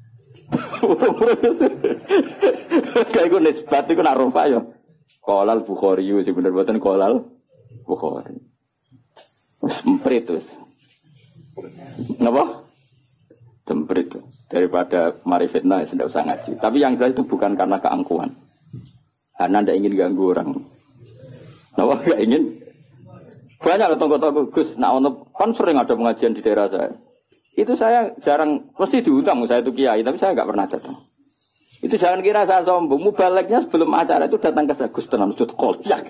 Kayak gue nisbat itu nak rupa ya. Qolal Bukhari itu sebenarnya buatan Qolal Bukhari. Semprit terus. Kenapa? Semprit daripada mari fitnah tidak usah ngaji. Tapi yang jelas itu bukan karena keangkuhan. Karena tidak ingin ganggu orang. Kenapa nggak ingin? Banyak tonggo-tonggo Gus, kan sering ada pengajian di daerah saya. Itu saya jarang, mesti diundang saya itu kiai, tapi saya nggak pernah datang. Itu jangan kira saya sombong. Mubaleknya sebelum acara itu datang ke saya, Gus tenan sud kolyak.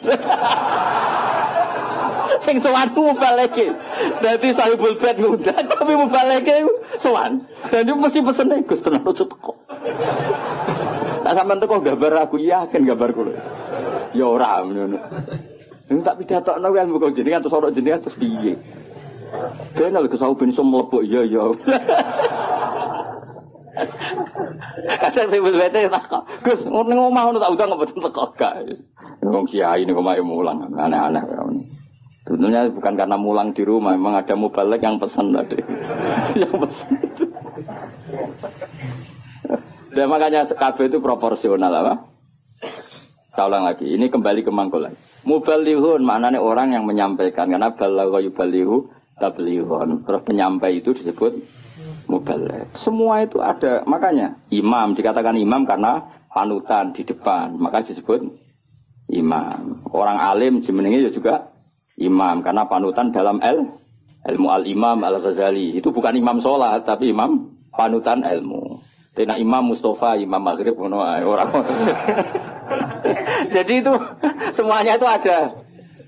Sing sowan mubaleke. Dadi sahibul bait ngundang, tapi mubaleke sowan. Dan itu mesti pesene Gus tenan sud kok. Tak sampean teko gambar aku yakin gambar kula. Ya ora ngono. Nek tak pidatokno kan mbok jenengan terus ora jenengan terus piye? Kenal kesau ben iso mlebok iya. Kadang sing wete tak kok. Gus, ning omah ngono tak undang kok boten teko gak. Wong kiai niku omahe mulang aneh-aneh. Sebenarnya bukan karena mulang di rumah, memang ada mubalek yang pesan tadi. Yang pesan. Dan makanya KB itu proporsional apa? Saya ulang lagi, ini kembali ke mangkul lagi. Mubalighun maknanya orang yang menyampaikan, karena balagha yubalighu tablighun. Terus penyampai itu disebut mubaligh. Semua itu ada, makanya imam dikatakan imam karena panutan di depan, maka disebut imam. Orang alim jenenge juga imam karena panutan dalam ilmu al-imam al-Ghazali. Itu bukan imam sholat tapi imam panutan ilmu. Tena Imam Mustafa, Imam Maghrib orang. Jadi itu semuanya itu ada.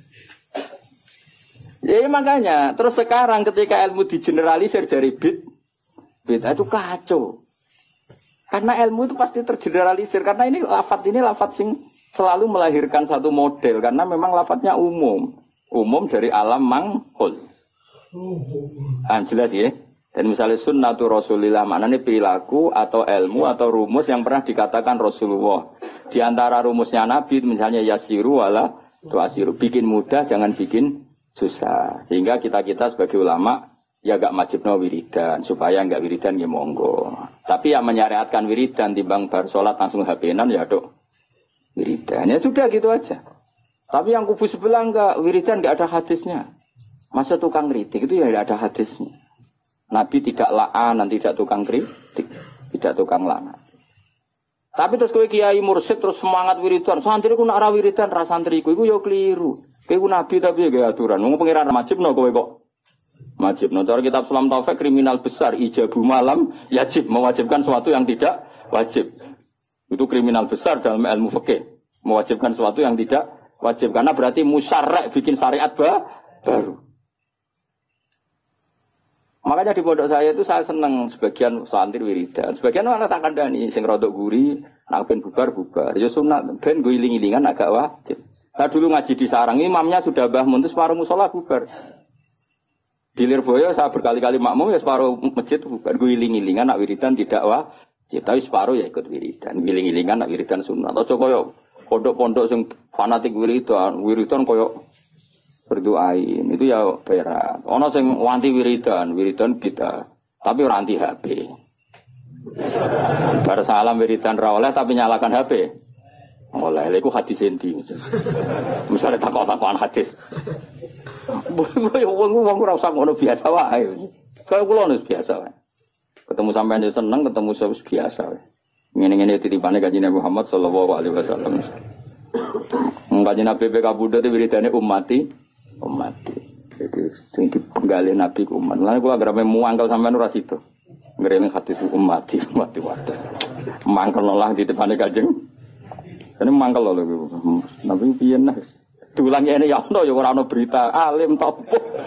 Ya makanya terus sekarang ketika ilmu digeneralisir dari bid'ah itu kacau. Karena ilmu itu pasti tergeneralisir karena ini lafadz sing selalu melahirkan satu model karena memang lafadznya umum dari alam manghul. Jelas ya. Dan misalnya sunnatu Rasulillah maknanya perilaku atau ilmu atau rumus yang pernah dikatakan Rasulullah. Di antara rumusnya Nabi misalnya yasiru wala tuasiru. Bikin mudah jangan bikin susah. Sehingga kita sebagai ulama ya gak wajibno wiridan. Supaya gak wiridan ya monggo. Tapi yang menyariatkan wiridan timbang bar sholat langsung HP-an ya dok. Wiridan ya sudah gitu aja. Tapi yang kubu sebelah enggak wiridan gak ada hadisnya. Masa tukang kritik itu ya gak ada hadisnya. Nabi tidak la'an, tidak tukang kritik, tidak tukang la'an. Tapi terus kowe kiai mursyid terus semangat wiridan, santriku nak ra wiridan ra santriku iku ya keliru. Kowe nabi tapi ya aturan. Wong pangeran wajibno kowe kok. Wajibno. Cara kitab Sulam Taufik kriminal besar ijabu malam yajib mewajibkan sesuatu yang tidak wajib. Itu kriminal besar dalam ilmu fikih. Mewajibkan sesuatu yang tidak wajib karena berarti musyarrak bikin syariat baru. Makanya di pondok saya itu saya senang sebagian santri wiridan, sebagian malah tak kandani, sing rodok guri, nak ben bubar. Ya sunat, ben gue iling-ilingan agak wajib. Saya dulu ngaji di sarang, imamnya sudah mbah mun terus separuh musola bubar. Di Lirboyo saya berkali-kali makmum ya separuh masjid bubar, gue iling-ilingan nak wiridan tidak wajib, tapi separuh ya ikut wiridan, iling-ilingan nak wiridan sunat. Atau koyo pondok-pondok sing fanatik wiridan koyo berdoain itu ya berat. Ono sing wanti wiridan beda. Tapi ora anti HP. Bar salam wiridan ra oleh tapi nyalakan HP. Oleh iku hadis endi. Misale takok-takokan hadis. Wong ora usah ngono biasa wae. Kaya kula nus biasa wae. Ketemu sampean yo seneng, ketemu sewis biasa wae. Ngene-ngene titipane Kanjeng Nabi Muhammad sallallahu alaihi wasallam. Kanjeng Nabi PK Buddha itu wiridane umat. Jadi sing dipenggali Nabi ku umat. Lan kula agar muangkel sampean ora sido. Ngrene hati itu umat wadah. Mangkel lah di depane Kanjeng. Ini mangkel lho Nabi piye nah. Dulang ngene ya ono ya ora ono berita alim topo.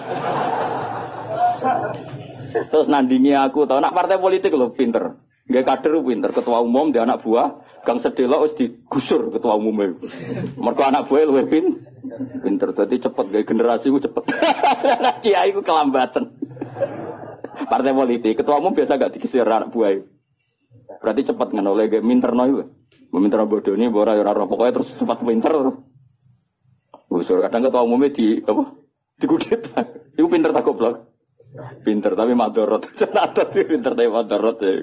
Terus nandingi aku tau nak partai politik lho pinter. Nggih kader pinter, ketua umum dia anak buah, Gang Sedelok wis digusur ketua umum. Mergo anak buah luwih pinter dadi cepet gawe generasi ku cepet. Kiai ku kelambatan. Partai politik ketua umum biasa gak digisir anak buah. Berarti cepet ngono oleh gawe minterno iku. Minterno bodoni ora ora pokoke terus cepat pinter. Gusur kadang ketua umumnya di apa? Dikudit. Iku pinter tak goblok. Pinter tapi madorot. Ternyata pinter tapi madorot ya.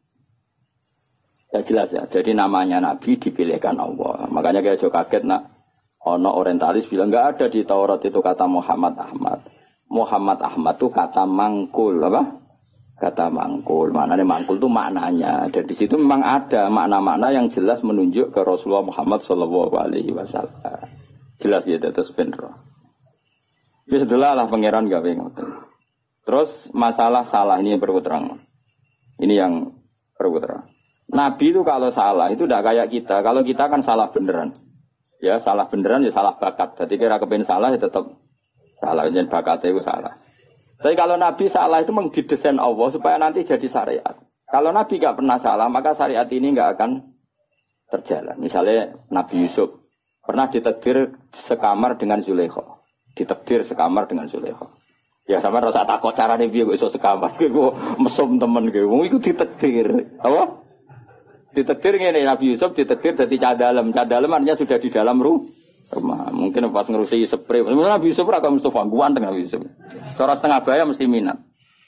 Ya jelas ya. Jadi namanya Nabi dipilihkan Allah. Makanya kayak jo kaget nak. Ono orientalis bilang nggak ada di Taurat itu kata Muhammad Ahmad. Muhammad Ahmad itu kata mangkul apa? Kata mangkul. Maknanya mangkul itu maknanya. Dan di situ memang ada makna-makna yang jelas menunjuk ke Rasulullah Muhammad Shallallahu Alaihi Wasallam. Jelas ya terus bener. Ya setelah lah pangeran gawe ngoten. Terus masalah salah ini yang perlu terang. Ini yang perlu terang. Nabi itu kalau salah itu tidak kayak kita. Kalau kita kan salah beneran. Ya salah beneran ya salah bakat. Jadi kira kepen salah ya tetap salah. Jadi bakatnya itu salah. Tapi kalau Nabi salah itu memang didesain Allah supaya nanti jadi syariat. Kalau Nabi nggak pernah salah maka syariat ini nggak akan terjalan. Misalnya Nabi Yusuf pernah ditakdir sekamar dengan Zulaikha. Ditakdir sekamar dengan Zulaikha. Ya sama rasa takut carane piye kok iso sekamar. Gue mesum temen gue. Iku ditakdir. Apa? Ditakdir ngene Nabi Yusuf ditakdir dadi cadalem. Cadalem artinya sudah di dalam rumah. Mungkin pas ngurusi spray. Nabi Yusuf ora kok Mustafa ganteng Nabi Yusuf. Cara setengah baya mesti minat.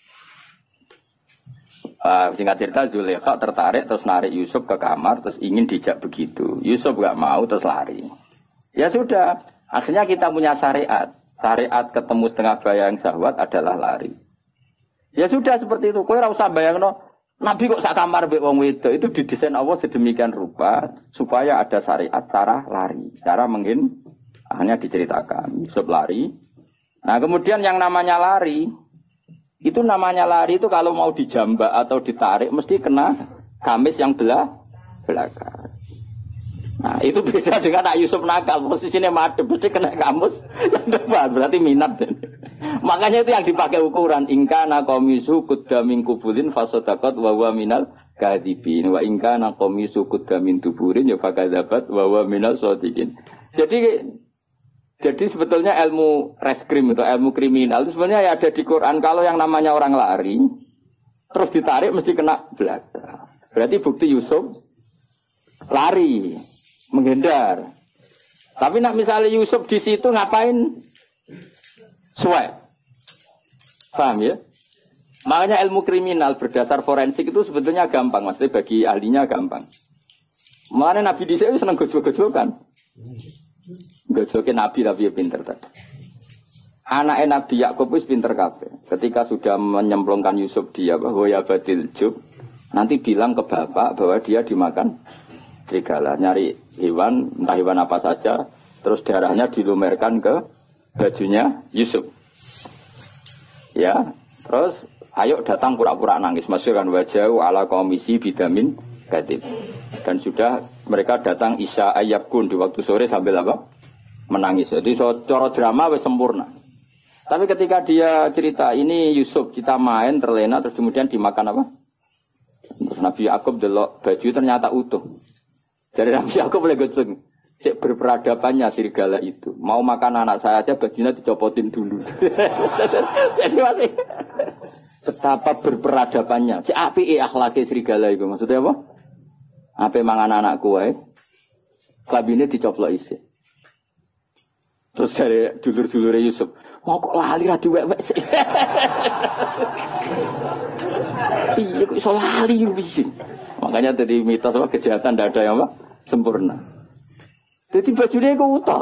Singkat cerita Zulaikha tertarik terus narik Yusuf ke kamar terus ingin dijak begitu. Yusuf enggak mau terus lari. Ya sudah, akhirnya kita punya syariat. Syariat ketemu setengah baya yang syahwat adalah lari. Ya sudah seperti itu. Kowe ora usah bayangno Nabi kok sak kamar mbek wong wedok itu didesain Allah sedemikian rupa supaya ada syariat cara lari, cara mungkin hanya diceritakan Yusuf lari. Nah, kemudian yang namanya lari itu kalau mau dijambak atau ditarik mesti kena gamis yang belakang. Nah, itu beda dengan Nak Yusuf nakal, posisinya madhep mesti kena gamis yang depan, berarti minat. Makanya itu yang dipakai ukuran ingkana komisu kudamin kubulin fasodakot wawa minal kadibin wa ingkana komisu kudamin tuburin ya fakadabat wawa minal sodikin. Jadi sebetulnya ilmu reskrim atau ilmu kriminal itu sebenarnya ya ada di Quran. Kalau yang namanya orang lari terus ditarik mesti kena belakang. Berarti bukti Yusuf lari menghindar. Tapi nak misalnya Yusuf di situ ngapain? Suai. Paham ya? Makanya ilmu kriminal berdasar forensik itu sebetulnya gampang. Maksudnya bagi ahlinya gampang. Makanya Nabi di sini senang gojol-gojolkan. Gojolkan Nabi tapi ya pinter tadi. Anaknya Nabi Yakub itu pinter kabeh. Ketika sudah menyemplungkan Yusuf dia bahwa ya badil jub. Nanti bilang ke bapak bahwa dia dimakan serigala. Nyari hewan, entah hewan apa saja. Terus darahnya dilumerkan ke bajunya Yusuf. Ya, terus ayo datang pura-pura nangis. Masukkan wajah ala komisi bidamin gadib. Dan sudah mereka datang isya ayyabkun di waktu sore sambil apa? Menangis. Jadi cara drama wis sempurna. Tapi ketika dia cerita ini Yusuf kita main terlena terus kemudian dimakan apa? Terus Nabi Yakub delok baju ternyata utuh. Dari Nabi Yakub boleh gosong. Cek berperadabannya serigala itu. Mau makan anak saya aja bajunya dicopotin dulu. Jadi masih betapa berperadabannya. Cek api akhlaki serigala itu. Maksudnya apa? Api mangan anakku wae. Klabine dicoplok isi. Terus dari dulur-dulure Yusuf, mau kok lali ra diwek-wek sih. Iya kok iso lali iki. Makanya tadi mitos apa kejahatan tidak ada yang apa? Sempurna. Jadi bajunya kok utah.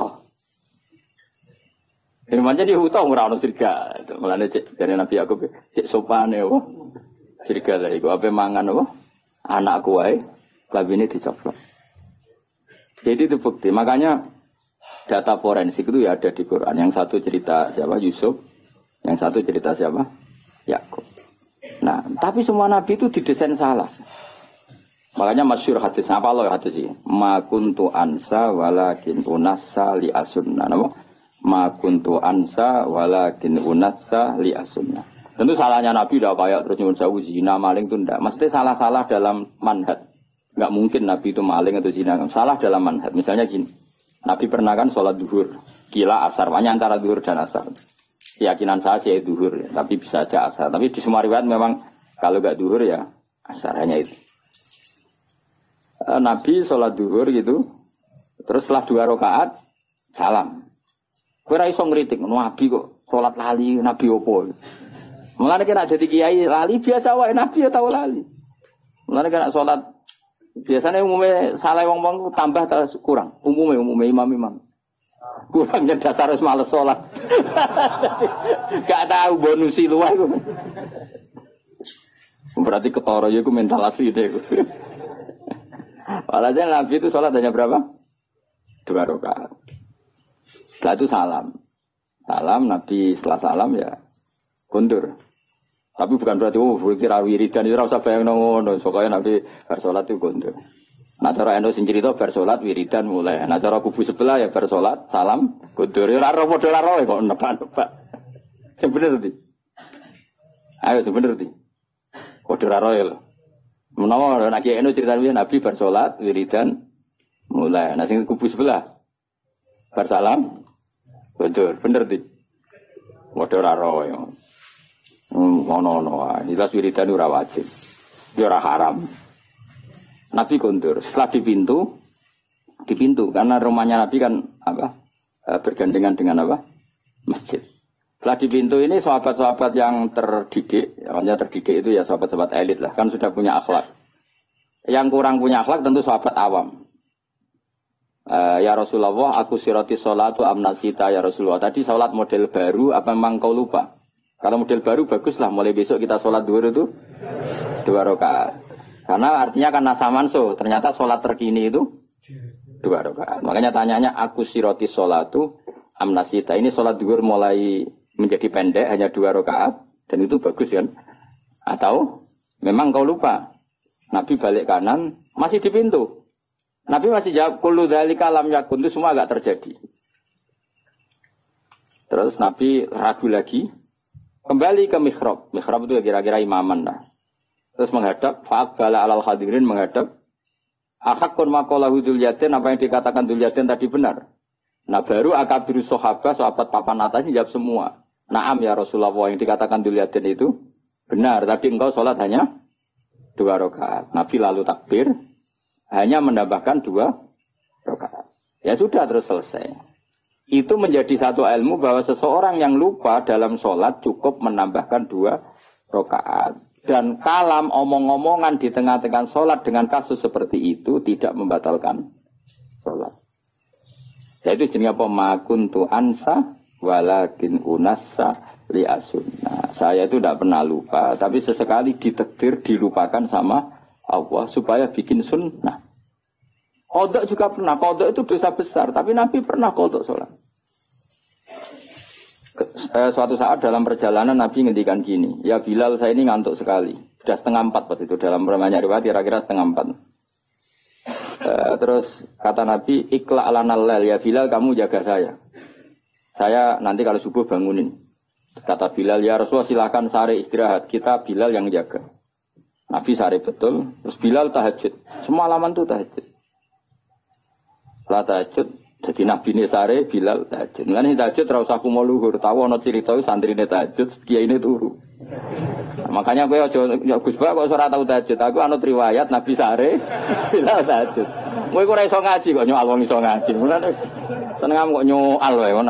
Firmannya dia utah ora ono serigala. Mulane cek dari Nabi Yakub cek sopane apa? Serigala iku ape mangan apa? Anakku wae, klabine dicoplok. Jadi itu bukti. Makanya data forensik itu ya ada di Quran. Yang satu cerita siapa? Yusuf. Yang satu cerita siapa? Yakub. Nah, tapi semua nabi itu didesain salah. Makanya masyhur hadis apa loh hadis ini? Ma kuntu ansa walakin unassa li asunna. Nama? Ma kuntu ansa walakin unassa li asunna. Tentu salahnya nabi udah kayak terus nyuwun sewu zina maling itu enggak. Maksudnya salah-salah dalam manhaj. Enggak mungkin nabi itu maling atau zina. Salah dalam manhaj. Misalnya gini. Nabi pernah kan sholat duhur, kila asar, banyak antara duhur dan asar. Keyakinan saya sih duhur, ya, tapi bisa aja asar. Tapi di semua riwayat memang kalau gak duhur ya asar, hanya itu. Nabi sholat duhur gitu, terus setelah 2 rakaat salam. Kira iso ngeritik, Nabi kok sholat lali, Nabi opo. Mulane kena jadi kiai lali biasa wae, Nabi ya tahu lali. Mulane kena sholat. Biasanya umumnya salah wong-wong tambah atau kurang. Umumnya imam-imam. Kurangnya dasar harus males sholat. Gak tahu bonusi luar itu. Berarti ketoro ya, aku mental asli deh. Walhasil Nabi itu sholat hanya berapa? 2 rakaat. Setelah itu salam. Salam, Nabi setelah salam ya kundur. Tapi bukan berarti kira wiridan itu ora usah bayang ngono, soalnya Nabi bar salat itu gondol. Nah cara endo sing cerita bar salat wiridan mulai. Nah cara kubu sebelah ya bar salat salam gondol. Ora ro padha ora kok nebak-nebak. Sing bener ndi? Ayo sing bener ndi? Padha ora ro ya lho. Menawa nek endo cerita Nabi bar salat wiridan mulai. Nah sing kubu sebelah bar salam gondol. Bener ndi? Padha ora ro ya. Ono jelas wiridan ora wajib. Ya ora haram. Nabi kondur. Setelah di pintu karena rumahnya Nabi kan apa? Bergandengan dengan apa? Masjid. Setelah di pintu ini sahabat-sahabat yang terdidik, yang terdidik itu ya sahabat-sahabat elit lah, kan sudah punya akhlak. Yang kurang punya akhlak tentu sahabat awam. Ya Rasulullah, aku sirati sholatu amnasita ya Rasulullah. Tadi sholat model baru, apa memang kau lupa? Kalau model baru baguslah, mulai besok kita sholat duhur itu 2 rakaat. Karena artinya kan nasamanso, ternyata sholat terkini itu 2 rakaat. Makanya tanyanya aku siroti sholatu amnasita. Ini sholat duhur mulai menjadi pendek hanya 2 rakaat dan itu bagus kan? Atau memang kau lupa? Nabi balik kanan masih di pintu. Nabi masih jawab kullu dzalika lam yakun, itu semua agak terjadi. Terus Nabi ragu lagi. Kembali ke mihrab. Mihrab itu kira-kira imaman lah. Terus menghadap, fa'aqbala alal hadirin menghadap. Ahakun maqalahu Dzulyatin, apa yang dikatakan Dzulyatin tadi benar. Nah baru akabiru sahabat papan atasnya jawab semua. Naam ya Rasulullah, yang dikatakan Dzulyatin itu benar. Tadi engkau sholat hanya 2 rakaat. Nabi lalu takbir, hanya menambahkan 2 rakaat. Ya sudah terus selesai. Itu menjadi satu ilmu bahwa seseorang yang lupa dalam sholat cukup menambahkan 2 rakaat. Dan kalam omong-omongan di tengah-tengah sholat dengan kasus seperti itu tidak membatalkan sholat. Yaitu jenis apa? Ma kuntu ansa walakin unassa li asunna. Saya itu tidak pernah lupa, tapi sesekali ditakdir dilupakan sama Allah supaya bikin sunnah. Qodok juga pernah. Qodok itu dosa besar, tapi Nabi pernah qodok sholat. Suatu saat dalam perjalanan Nabi ngendikan gini, ya Bilal saya ini ngantuk sekali. Sudah 3:30 pas itu dalam banyak riwayat kira-kira 3:30. Terus kata Nabi, ikla alanal lail, ya Bilal kamu jaga saya. Saya nanti kalau subuh bangunin. Kata Bilal, ya Rasulullah silakan sare istirahat. Kita Bilal yang jaga. Nabi sare betul. Terus Bilal tahajud. Semalaman tuh tahajud. Setelah tahajud, jadi Nabi ini sare, Bilal tahajud. Nah ini tahajud terus aku mau luhur. Tahu ada cerita santri ini tahajud, kiai ini turu. Nah, makanya gue ya Gus Ba kok ora tau tahajud. Aku anut riwayat Nabi sare, Bilal tahajud. Kowe ora iso ngaji kok nyoal wong iso ngaji. Mulane seneng kok nyoal wae ngono.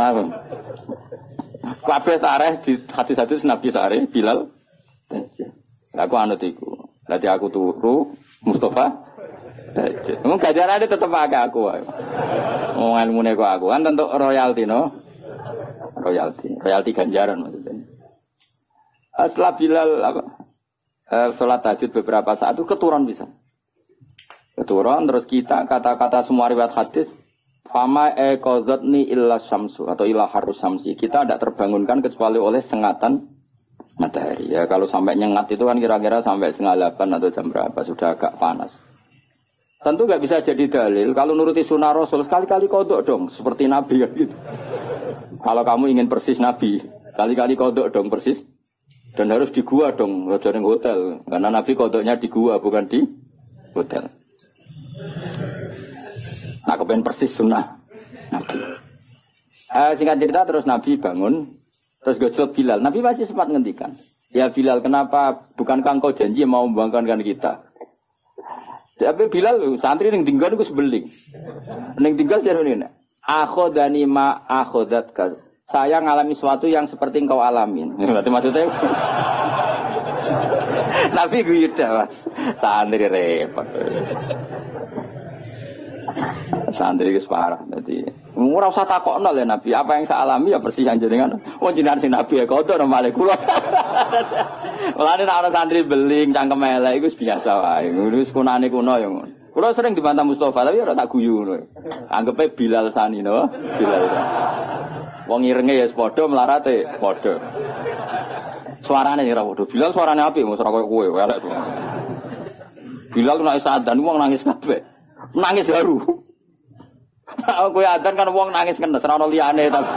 Kabeh tareh di hadis-hadis Nabi sare, Bilal. Aku anut iku. Berarti aku turu, Mustafa. Mung gajarane tetep akeh aku wae. Wong ilmune kok aku kan tentu royalti no. Royalti ganjaran maksudnya. Setelah Bilal sholat tahajud beberapa saat itu keturun bisa. Keturun terus kita kata-kata semua riwayat hadis fama qadzatni illa syamsu atau illa harus syamsi. Kita tidak terbangunkan kecuali oleh sengatan matahari. Ya kalau sampai nyengat itu kan kira-kira sampai 7:30 atau jam berapa sudah agak panas. Tentu nggak bisa jadi dalil kalau nuruti sunnah Rasul sekali-kali kodok dong seperti Nabi kan gitu. Kalau kamu ingin persis Nabi, kali-kali kodok dong persis dan harus di gua dong, jangan hotel karena Nabi kodoknya di gua bukan di hotel. Nah, kepengen persis sunnah Nabi. Singkat cerita terus Nabi bangun, terus gojlok Bilal. Nabi masih sempat ngendikan, ya Bilal kenapa bukankah engkau janji mau membangkitkan kita? Tapi Bilal santri yang tinggal itu sebeling. Yang tinggal jadi ini. Akhodani ma akhodatka. Saya ngalami sesuatu yang seperti engkau alamin. Berarti maksudnya Nabi gue mas. Santri repot. Santri itu parah. Jadi ora usah takokno le Nabi, apa yang saya alami ya persis yang jenengan. Wong jenengan sing Nabi ya kodho nomale kula. Mulane nek ana santri beling cangkem elek iku biasa wae. Wis kunane kuno ya ngono. Kula sering dibantah Mustofa tapi ora tak guyu ngono. Anggepe Bilal sani no. Bilal. Wong irenge ya padha melarate padha. Suarane ora padha. Bilal suarane apik mos ora koyo kowe elek. Bilal nek sadan wong nangis kabeh. Nangis haru. Aku ya adzan kan wong nangis kenes ora ono liyane tapi.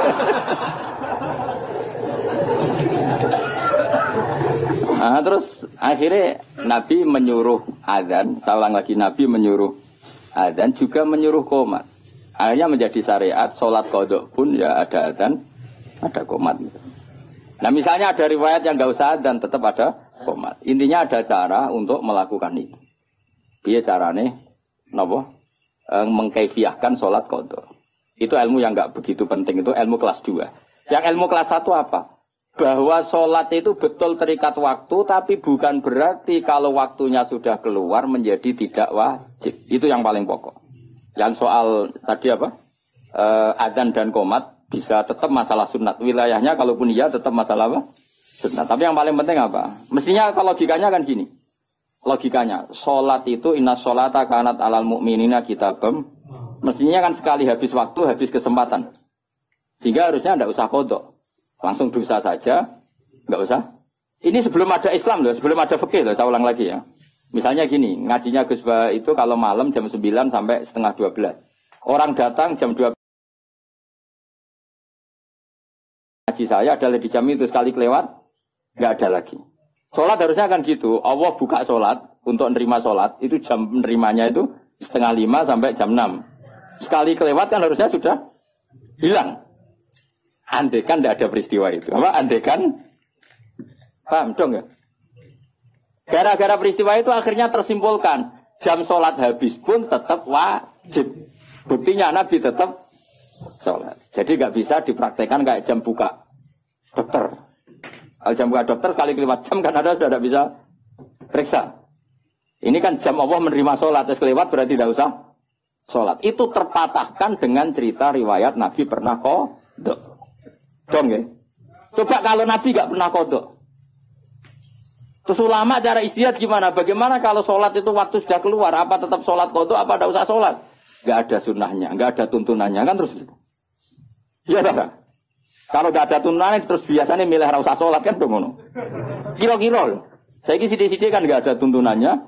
Nah, terus akhirnya Nabi menyuruh adzan, saya ulang lagi Nabi menyuruh adzan juga menyuruh qomat. Akhirnya menjadi syariat salat qadha pun ya ada adzan, ada qomat. Nah, misalnya ada riwayat yang enggak usah adzan tetap ada qomat. Intinya ada cara untuk melakukan itu. Piye carane? Napa? Mengkaifiahkan sholat qadha. Itu ilmu yang enggak begitu penting, itu ilmu kelas 2. Yang ilmu kelas 1 apa? Bahwa sholat itu betul terikat waktu, tapi bukan berarti kalau waktunya sudah keluar menjadi tidak wajib. Itu yang paling pokok. Yang soal tadi apa? Adzan dan qomat bisa tetap masalah sunat. Wilayahnya kalaupun iya tetap masalah apa? Sunat. Tapi yang paling penting apa? Mestinya kalau logikanya kan gini. Logikanya, sholat itu inna sholata kanat alal mu'minina kitabam. Mestinya kan sekali habis waktu, habis kesempatan. Sehingga harusnya tidak usah kodok. Langsung dosa saja, nggak usah. Ini sebelum ada Islam loh, sebelum ada fikih loh, saya ulang lagi ya. Misalnya gini, ngajinya Gus Ba itu kalau malam jam 9 sampai setengah 12. Orang datang jam 12. Ngaji saya adalah di jam itu sekali kelewat, nggak ada lagi. Sholat harusnya kan gitu. Allah buka sholat untuk nerima sholat. Itu jam nerimanya itu 4:30 sampai jam 6. Sekali kelewat kan harusnya sudah hilang. Andekan tidak ada peristiwa itu. Apa? Andekan. Paham dong ya? Gara-gara peristiwa itu akhirnya tersimpulkan. Jam sholat habis pun tetap wajib. Buktinya Nabi tetap sholat. Jadi nggak bisa dipraktekkan kayak jam buka dokter. Kalau jam buka dokter sekali kelewat jam kan ada sudah tidak bisa periksa. Ini kan jam Allah menerima sholat, terus kelewat berarti tidak usah sholat. Itu terpatahkan dengan cerita riwayat Nabi pernah qadha. Dong ya. Coba kalau Nabi nggak pernah qadha. Terus ulama cara istihad gimana? Bagaimana kalau sholat itu waktu sudah keluar? Apa tetap sholat qadha? Apa tidak usah sholat? Nggak ada sunnahnya, nggak ada tuntunannya kan terus. Iya tak? Kalau nggak ada tuntunan terus biasanya milih rasa sholat kan dong ngono. Kilo-kilo. Saya ini sidik-sidik kan nggak ada tuntunannya.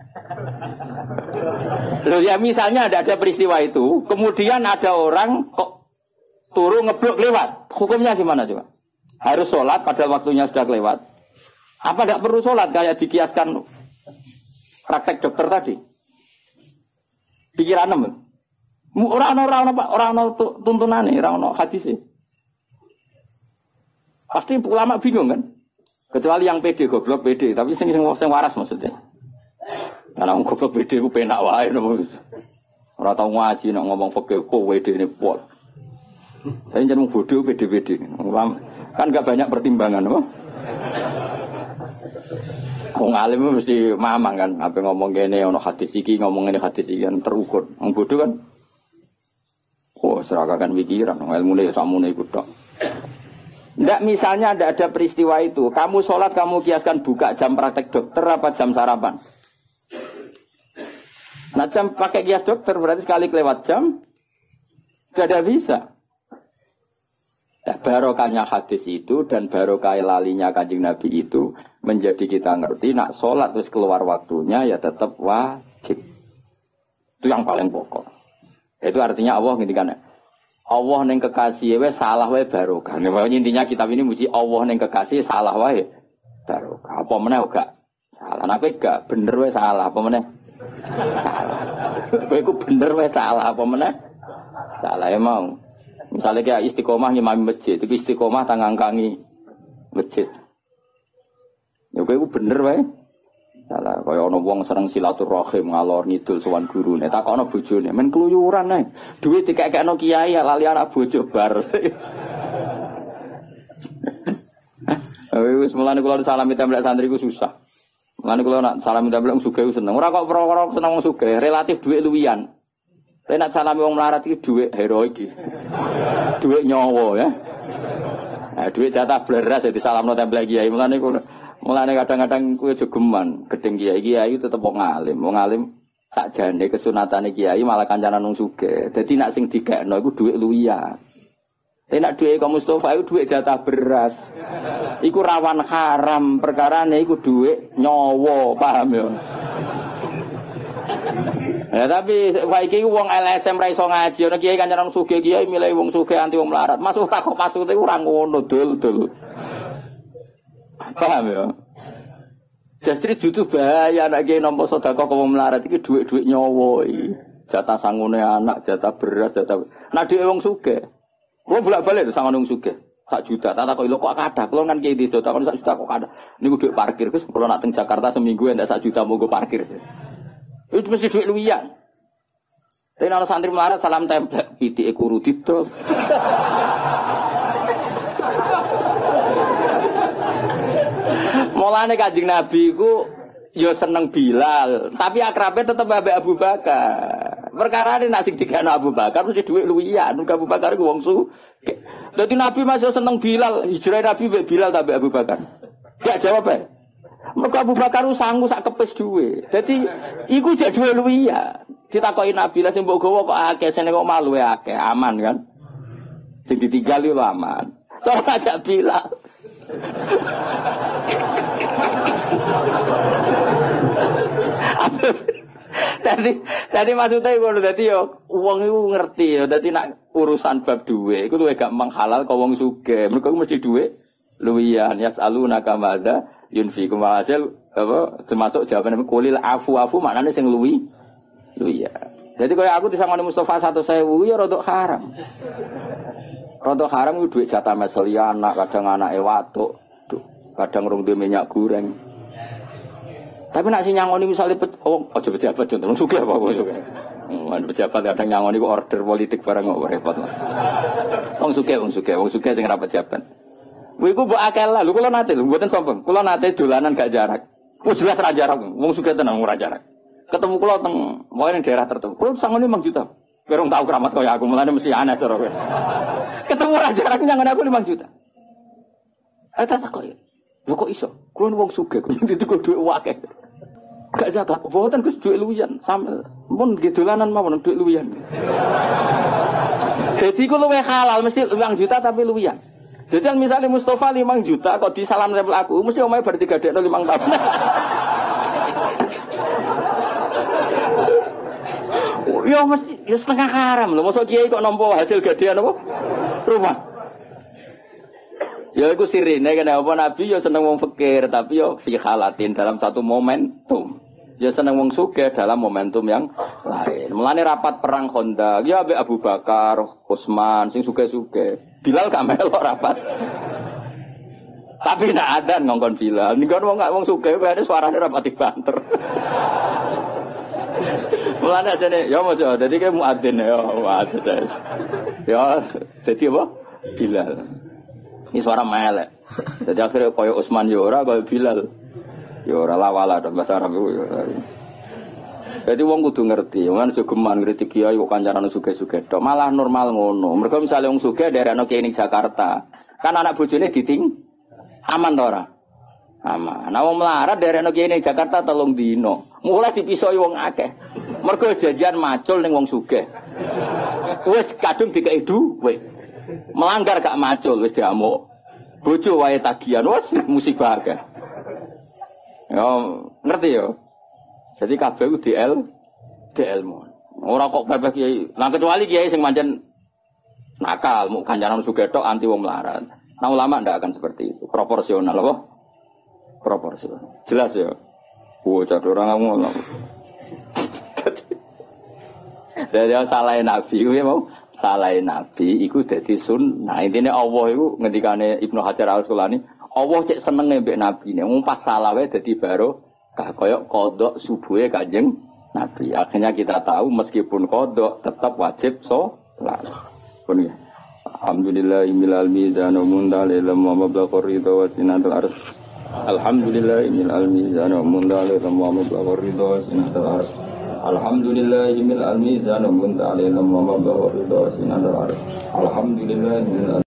Loh ya misalnya ada peristiwa itu, kemudian ada orang kok turu ngeblok lewat, hukumnya gimana coba? harus sholat padahal waktunya sudah kelewat. Apa tidak perlu sholat kayak dikiaskan praktek dokter tadi? Pikiran nemen. Orang tuntunan nih, orang hadis sih. Pasti ulama bingung kan? Kecuali yang pede goblok pede, tapi sing waras maksudnya. Karena orang goblok pede ku penak wae nopo. Ora tau ngaji nek ngomong fikih kok wedene pol. Tapi jeneng bodoh pede-pede. Kan enggak banyak pertimbangan apa? Wong alim mesti mamang kan, apa ngomong kene ono hadis iki, ngomong ngene hadis iki kan terukur. Wong bodoh kan seragakan pikiran, ilmune samune iku tok. Ndak misalnya ada peristiwa itu, kamu sholat kamu kiaskan buka jam praktek dokter apa jam sarapan? Nah jam pakai kias dokter berarti sekali kelewat jam gak ada bisa. Ya, barokahnya hadis itu dan barokah lalinya Kanjeng Nabi itu menjadi kita ngerti nak sholat terus keluar waktunya ya tetap wajib. Itu yang paling pokok. Itu artinya Allah ngintikan Allah neng kekasih we salah we barokah. Intinya kitab ini muji Allah neng kekasih salah we barokah. Apa meneh gak salah. Nek gak bener we salah apa meneh? Salah. Kowe iku bener we salah apa meneh? Salah ya mau. Misalnya kayak istiqomah ngimami masjid, itu istiqomah tangangkangi masjid. Ya kowe iku bener we. Salah kaya ana wong seneng silaturahim ngalor ngidul sowan gurune, takokno bojone, men keluyuran ae. Duit dikekekno kiai lali anak bojo bar. Wis mulane kula salami templek santri ku susah. Mulane kula nak salami templek wong sugih seneng. Ora kok perkara seneng wong sugih, relatif duit luwian. Nek nak salami wong melarat iki duit heroik iki. Duit nyawa ya. Nah, duit jatah bleras ya disalamno templek kiai. Mulane kadang-kadang kuwi jogeman, gedeng kiai tetep wong alim. Wong alim sakjane kesunatane kiai malah kancanan wong sugih. Dadi nek sing dikekno iku dhuwit luwian. Nek dhuwit kok Mustofa iku dhuwit jatah beras. Iku rawan haram, perkarane iku dhuwit nyawa, paham ya? Ya tapi saiki wong LSM ra iso ngaji, ana kiai kancanan wong sugih, kiai milih wong sugih anti wong melarat. Masuk takok maksude ora ngono, dul. Paham ya? Justru jutu bahaya anak kiai nampa sedekah kok wong melarat iki dhuwit-dhuwit nyawa iki. Jatah sangune anak, jatah beras, jatah. Nah dhewe wong sugih. Wong bolak-balik lho sangone wong sugih. 1 juta. Tak takoki lho kok kathah. Kulo kan kiai itu takon 1 juta kok kathah. Niku dhuwit parkir Gus, kulo nak teng Jakarta seminggu entek 1 juta monggo parkir. Itu mesti dhuwit luwian. Tapi ana santri melarat salam templek, pitike kuru didol. Mulane Kanjeng Nabi ku ya seneng Bilal, tapi akrabe tetep ambek Abu Bakar. Perkara nek sing digekno Abu Bakar mesti dhuwit luwian, Abu Bakar ku wong sugih. Dadi Nabi masih seneng Bilal, hijrah Nabi mbek Bilal ta mbek Abu Bakar. Gak jawab ae. Mergo Abu Bakar sanggup sak kepes dhuwit. Dadi iku jek dhuwit luwian. Ditakoki Nabi lah sing mbok gawa kok akeh, sene kok malu akeh, aman kan? Sing ditinggal yo aman. Tok ajak Bilal. Tadi maksudnya ngono dadi yo wong iku ngerti yo dadi nak urusan bab duwe iku luwih gak manghalal kok wong sugih. Mergo mesti duwe luwian yasaluna kamada yunfiqu hasil apa termasuk jawaban kulil afu maknane sing luwi ya. Jadi kaya aku disangoni Mustofa 100.000 ya rodok haram. Rodok haram ku duit jatah meseli anak, kadang anake watuk, kadang rong duwe minyak goreng. Tapi nak sing nyangoni misale aja pejabat contoh sugih apa kok sugih. Pejabat kadang nyangoni ku order politik barang kok repot. Wong sugih sing ra pejabat. Kuwi ku mbok akeh lah, lho kula nate lho mboten sombong. Kula nate dolanan gak jarak. Wis jelas ra jarak, wong sugih tenan ora jarak. Ketemu kula teng wae ning daerah tertentu. Kula sangone 5 juta. Kowe tau keramat kaya aku, mulane mesti aneh cara kowe. Ketemu ra jarak nyangone aku 5 juta. Tak kok ya. Lho kok iso? Kulo wong sugih, ditiku dhuwit akeh. Gak zakat, mboten Gus dhuwit luwian. Sampe mun nggih dolanan mawon dhuwit luwian. Dadi ku luwih halal mesti 5 juta tapi luwian. Jadi misalnya Mustafa 5 juta kok disalam nempel aku, mesti omahe bar 3 dekno 5 tahun. Ya mesti ya setengah haram lho, mosok kiai kok nampa hasil gadean apa? Rumah. Ya iku sirine kenapa Nabi ya seneng wong fakir tapi ya fi halatin dalam satu momentum. Ya seneng wong sugih dalam momentum yang lain. Mulane rapat perang Khandaq ya ambek Abu Bakar, Utsman sing sugih-sugih. Bilal gak melok rapat. Tapi nak adzan ngongkon Bilal. Ning kon wong sugih kene suarane rapat dibanter. Mulane jane ya mos ya dadi ke muadzin ya muadzin. Ya dadi apa? Bilal. Ini suara melek. Jadi akhirnya koyo Utsman ya ora koyo Bilal. Ya ora lawala dalam bahasa Arab itu. Jadi wong kudu ngerti, wong jogeman kritik kiai kok kancaran sugih-sugih tok, malah normal ngono. Mergo misale wong sugih daerahno kiai ning Jakarta, kan anak bojone diting aman to ora? Aman. Nah wong melarat daerahno kiai ning Jakarta 3 dino. Mulai dipisoi wong akeh. Mergo janjian macul ning wong sugih. Wis kadung dikeki duwe. Melanggar gak macul wis diamuk. Bojo wae tagihan wis musibah akeh. Ya, ngerti ya. Jadi kabeh ku DL mon. Ora kok pepeh kiai. Lah kecuali kiai sing pancen nakal, mau kancaran sugih tok anti wong melarat. Nah ulama ndak akan seperti itu. Proporsional apa? Proporsional. Jelas ya. Bocah orang ngomong. Dari salahin Nabi ku ya mau. Salahin Nabi iku dadi sunnah. Intine Allah iku ngendikane Ibnu Hajar Al-Asqalani Allah cek seneng mbek Nabi ne. Wong pas salah wae dadi barokah kaya qodok subuhe Kanjeng Nabi. Akhirnya kita tahu meskipun qodok tetap wajib salat. Pun ya. Alhamdulillahil mizan wa mundalil wa mablagh ridha wa sinatul ars. Alhamdulillahil mizan wa mundalil wa mablagh ridha wa sinatul ars. Alhamdulillahil mizan wa mundalil wa mablagh ridha wa sinatul ars. Alhamdulillah